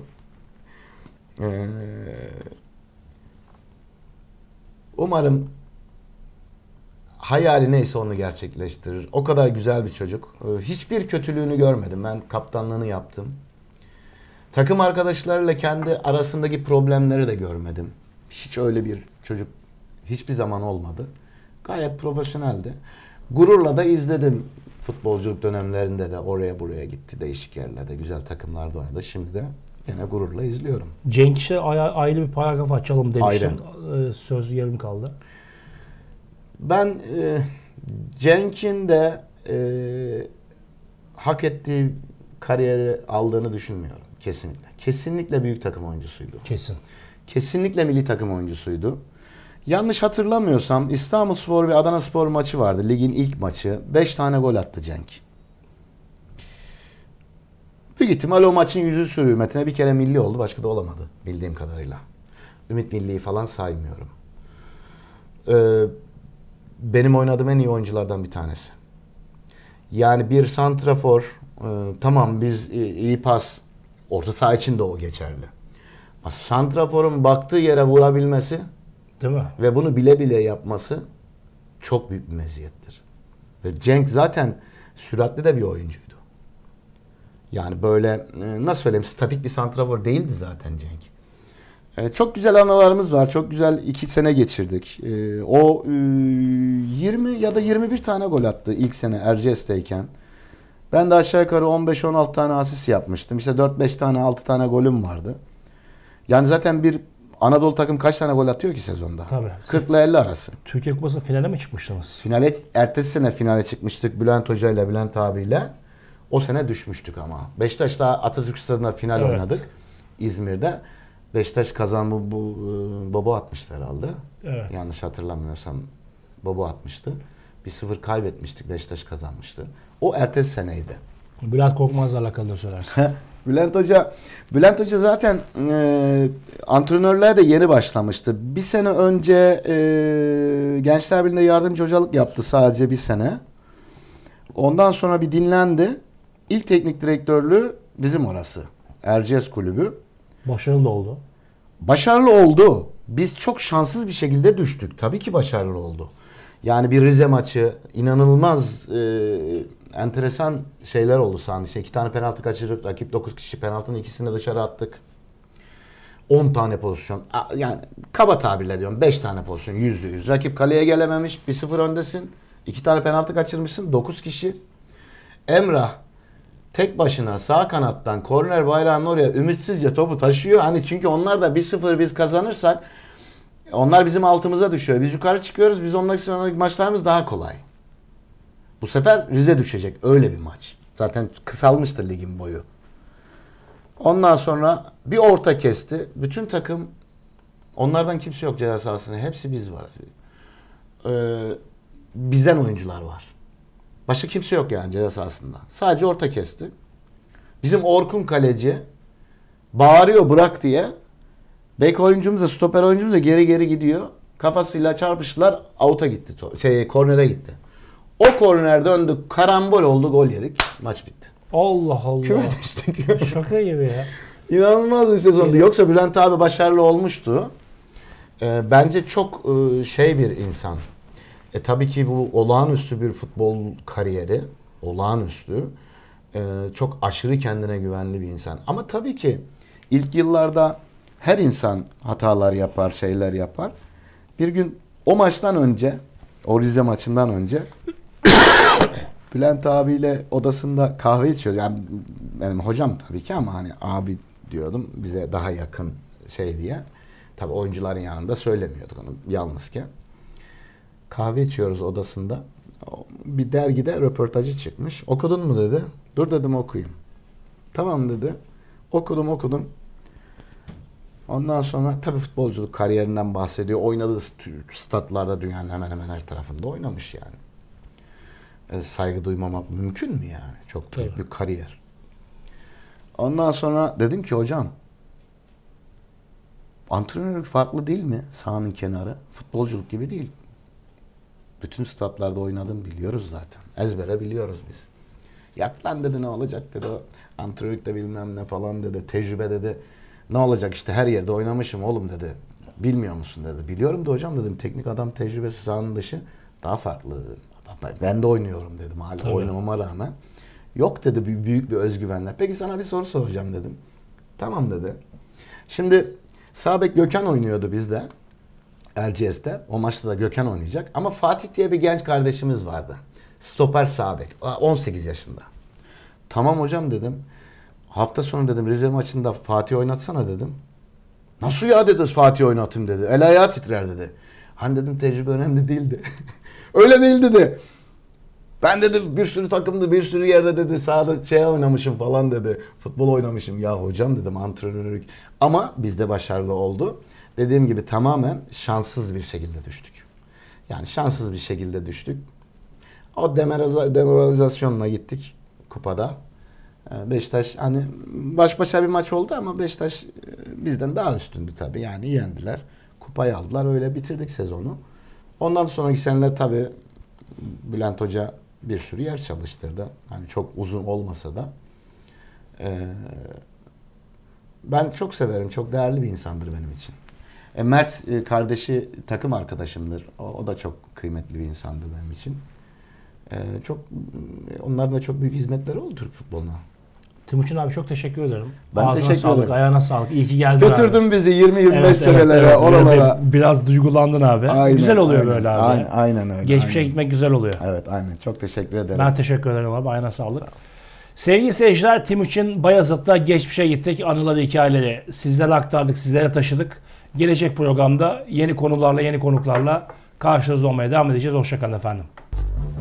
Umarım hayali neyse onu gerçekleştirir. O kadar güzel bir çocuk. Hiçbir kötülüğünü görmedim. Ben kaptanlığını yaptım. Takım arkadaşlarıyla kendi arasındaki problemleri de görmedim. Hiç öyle bir çocuk hiçbir zaman olmadı. Gayet profesyoneldi. Gururla da izledim. Futbolculuk dönemlerinde de oraya buraya gitti. Değişik yerlerde güzel takımlarda oynadı. Şimdi de yine gururla izliyorum. Cenk işe ayrı bir paragraf açalım demiştin. Söz yarım kaldı. Ben Cenk'in de hak ettiği kariyeri aldığını düşünmüyorum. Kesinlikle. Kesinlikle büyük takım oyuncusuydu. Kesin. Kesinlikle milli takım oyuncusuydu. Yanlış hatırlamıyorsam İstanbulspor ve Adanaspor maçı vardı. Ligin ilk maçı. 5 tane gol attı Cenk. Büyük ihtimal o maçın yüzü hürmetine bir kere milli oldu. Başka da olamadı bildiğim kadarıyla. Ümit Milli'yi falan saymıyorum. Benim oynadığım en iyi oyunculardan bir tanesi. Yani bir santrafor, tamam biz iyi pas, orta saha için de o geçerli. Ama santraforun baktığı yere vurabilmesi Değil mi? ve bunu bile bile yapması çok büyük bir meziyettir. Ve Cenk zaten süratli de bir oyuncuydu. Yani böyle nasıl söyleyeyim, statik bir santrafor değildi zaten Cenk. Çok güzel anılarımız var. Çok güzel 2 sene geçirdik. O 20 ya da 21 tane gol attı ilk sene Erciyes'teyken. Ben de aşağı yukarı 15-16 tane asist yapmıştım. İşte 4-5 tane 6 tane golüm vardı. Yani zaten bir Anadolu takım kaç tane gol atıyor ki sezonda? Tabii. 40 ile 50 arası. Türkiye Kupası finale mi çıkmıştınız? Ertesi sene finale çıkmıştık Bülent Hoca ile Bülent abiyle. O sene düşmüştük ama. Beşiktaş'ta Atatürk Stadı'nda final oynadık. İzmir'de. Beşiktaş kazandı, Bobo atmıştı herhalde. Evet. Yanlış hatırlamıyorsam Bobo atmıştı. 1-0 kaybetmiştik. Beşiktaş kazanmıştı. O ertesi seneydi. Bülent Korkmaz'la alakalı da söylersin. Bülent Hoca zaten antrenörlüğe de yeni başlamıştı. Bir sene önce Gençler Birliği'nde yardımcı hocalık yaptı sadece bir sene. Ondan sonra bir dinlendi. İlk teknik direktörlüğü bizim orası. Erciyes Kulübü. Başarılı oldu. Başarılı oldu. Biz çok şanssız bir şekilde düştük. Tabii ki başarılı oldu. Yani bir Rize maçı inanılmaz enteresan şeyler oldu sahnede. İşte 2 tane penaltı kaçırdık. Rakip 9 kişi penaltının ikisini de dışarı attık. 10 tane pozisyon. Yani kaba tabirle diyorum 5 tane pozisyon %100. Rakip kaleye gelememiş. 1-0 öndesin. 2 tane penaltı kaçırmışsın. 9 kişi. Emrah tek başına sağ kanattan korner bayrağının oraya ümitsizce topu taşıyor. Hani çünkü onlar da 1-0 biz kazanırsak onlar bizim altımıza düşüyor. Biz yukarı çıkıyoruz. Biz onlarla sonraki maçlarımız daha kolay. Bu sefer Rize düşecek. Öyle bir maç. Zaten kısalmıştır ligin boyu. Ondan sonra bir orta kesti. Bütün takım, onlardan kimse yok ceza sahasında. Hepsi biz varız. Bizden oyuncular var. Başka kimse yok yani ceza sahasında. Sadece orta kesti. Bizim Orkun kaleci bağırıyor bırak diye. Bek oyuncumuz da stoper oyuncumuz da geri geri gidiyor. Kafasıyla çarpıştılar. Out'a gitti. Kornere gitti. O korner döndü. Karambol oldu. Gol yedik. Maç bitti. Allah Allah. Küme düştük. Şaka gibi ya. İnanılmaz bir sezondu. Yoksa Bülent abi başarılı olmuştu. Bence çok şey bir insan. Tabii ki bu olağanüstü bir futbol kariyeri. Olağanüstü. Çok aşırı kendine güvenli bir insan. Ama tabii ki ilk yıllarda Her insan hatalar yapar, şeyler yapar. Bir gün o maçtan önce, o Rize maçından önce Bülent abiyle odasında kahve içiyoruz. Yani benim hocam tabii ki ama hani abi diyordum bize daha yakın şey diye. Tabii oyuncuların yanında söylemiyorduk onu yalnızken. Kahve içiyoruz odasında. Bir dergide röportajı çıkmış. Okudun mu dedi. Dur dedim okuyayım. Tamam dedi. Okudum. Ondan sonra tabii futbolculuk kariyerinden bahsediyor. Oynadığı statlarda dünyanın hemen hemen her tarafında oynamış yani. Saygı duymamak mümkün mü yani? Çok büyük bir kariyer. Ondan sonra dedim ki hocam antrenörlük farklı değil mi? Sahanın kenarı. Futbolculuk gibi değil. Bütün statlarda oynadığını biliyoruz zaten. Ezbere biliyoruz biz. Yak lan dedi ne olacak dedi. Antrenörlükte bilmem ne falan dedi. Tecrübe dedi. Ne olacak işte her yerde oynamışım oğlum dedi. Bilmiyor musun dedi. Biliyorum da hocam dedim. Teknik adam tecrübesi sahanın dışı daha farklı dedim. Ben de oynuyorum dedim hala oynamama rağmen. Yok dedi büyük bir özgüvenle. Peki sana bir soru soracağım dedim. Tamam dedi. Şimdi sağ bek Gökhan oynuyordu bizde. Erciyes'te. O maçta da Gökhan oynayacak. Ama Fatih diye bir genç kardeşimiz vardı. Stoper sağ bek. 18 yaşında. Tamam hocam dedim. Hafta sonu dedim Rize maçında Fatih oynatsana dedim. Nasıl ya dedi Fatih oynatayım dedi. El ayağı titrer dedi. Hani dedim tecrübe önemli değildi. Öyle değil dedi. Ben dedi bir sürü takımda bir sürü yerde dedi sahada şey oynamışım falan dedi. Futbol oynamışım. Ya hocam dedim antrenörlük. Ama bizde başarılı oldu. Dediğim gibi tamamen şanssız bir şekilde düştük. Yani şanssız bir şekilde düştük. O demoralizasyonla gittik kupada. Beşiktaş hani baş başa bir maç oldu ama Beşiktaş bizden daha üstündü tabii. Yani yendiler. Kupayı aldılar. Öyle bitirdik sezonu. Ondan sonraki seneler tabii Bülent Hoca bir sürü yer çalıştırdı. Hani çok uzun olmasa da. Ben çok severim. Çok değerli bir insandır benim için. Mert kardeşi takım arkadaşımdır. O da çok kıymetli bir insandır benim için. Onların da çok büyük hizmetleri oldu Türk futboluna. Timuçin abi çok teşekkür ederim. Ben Ağzına teşekkür sağlık, ederim. ayağına sağlık. İyi ki geldin Götürdün abi. bizi 20-25 senelere, evet. oralara. Biraz duygulandın abi. Aynen, güzel oluyor aynen, böyle abi. Aynen öyle. Geçmişe aynen. gitmek güzel oluyor. Evet aynen. Çok teşekkür ederim. Ben teşekkür ederim abi. Ayağına sağlık. Sevgili seyirciler, Timuçin Bayazıt'la geçmişe gittik. Anıları, hikayeleri sizlere aktardık, sizlere taşıdık. Gelecek programda yeni konularla, yeni konuklarla karşınızda olmaya devam edeceğiz. Hoşçakalın efendim.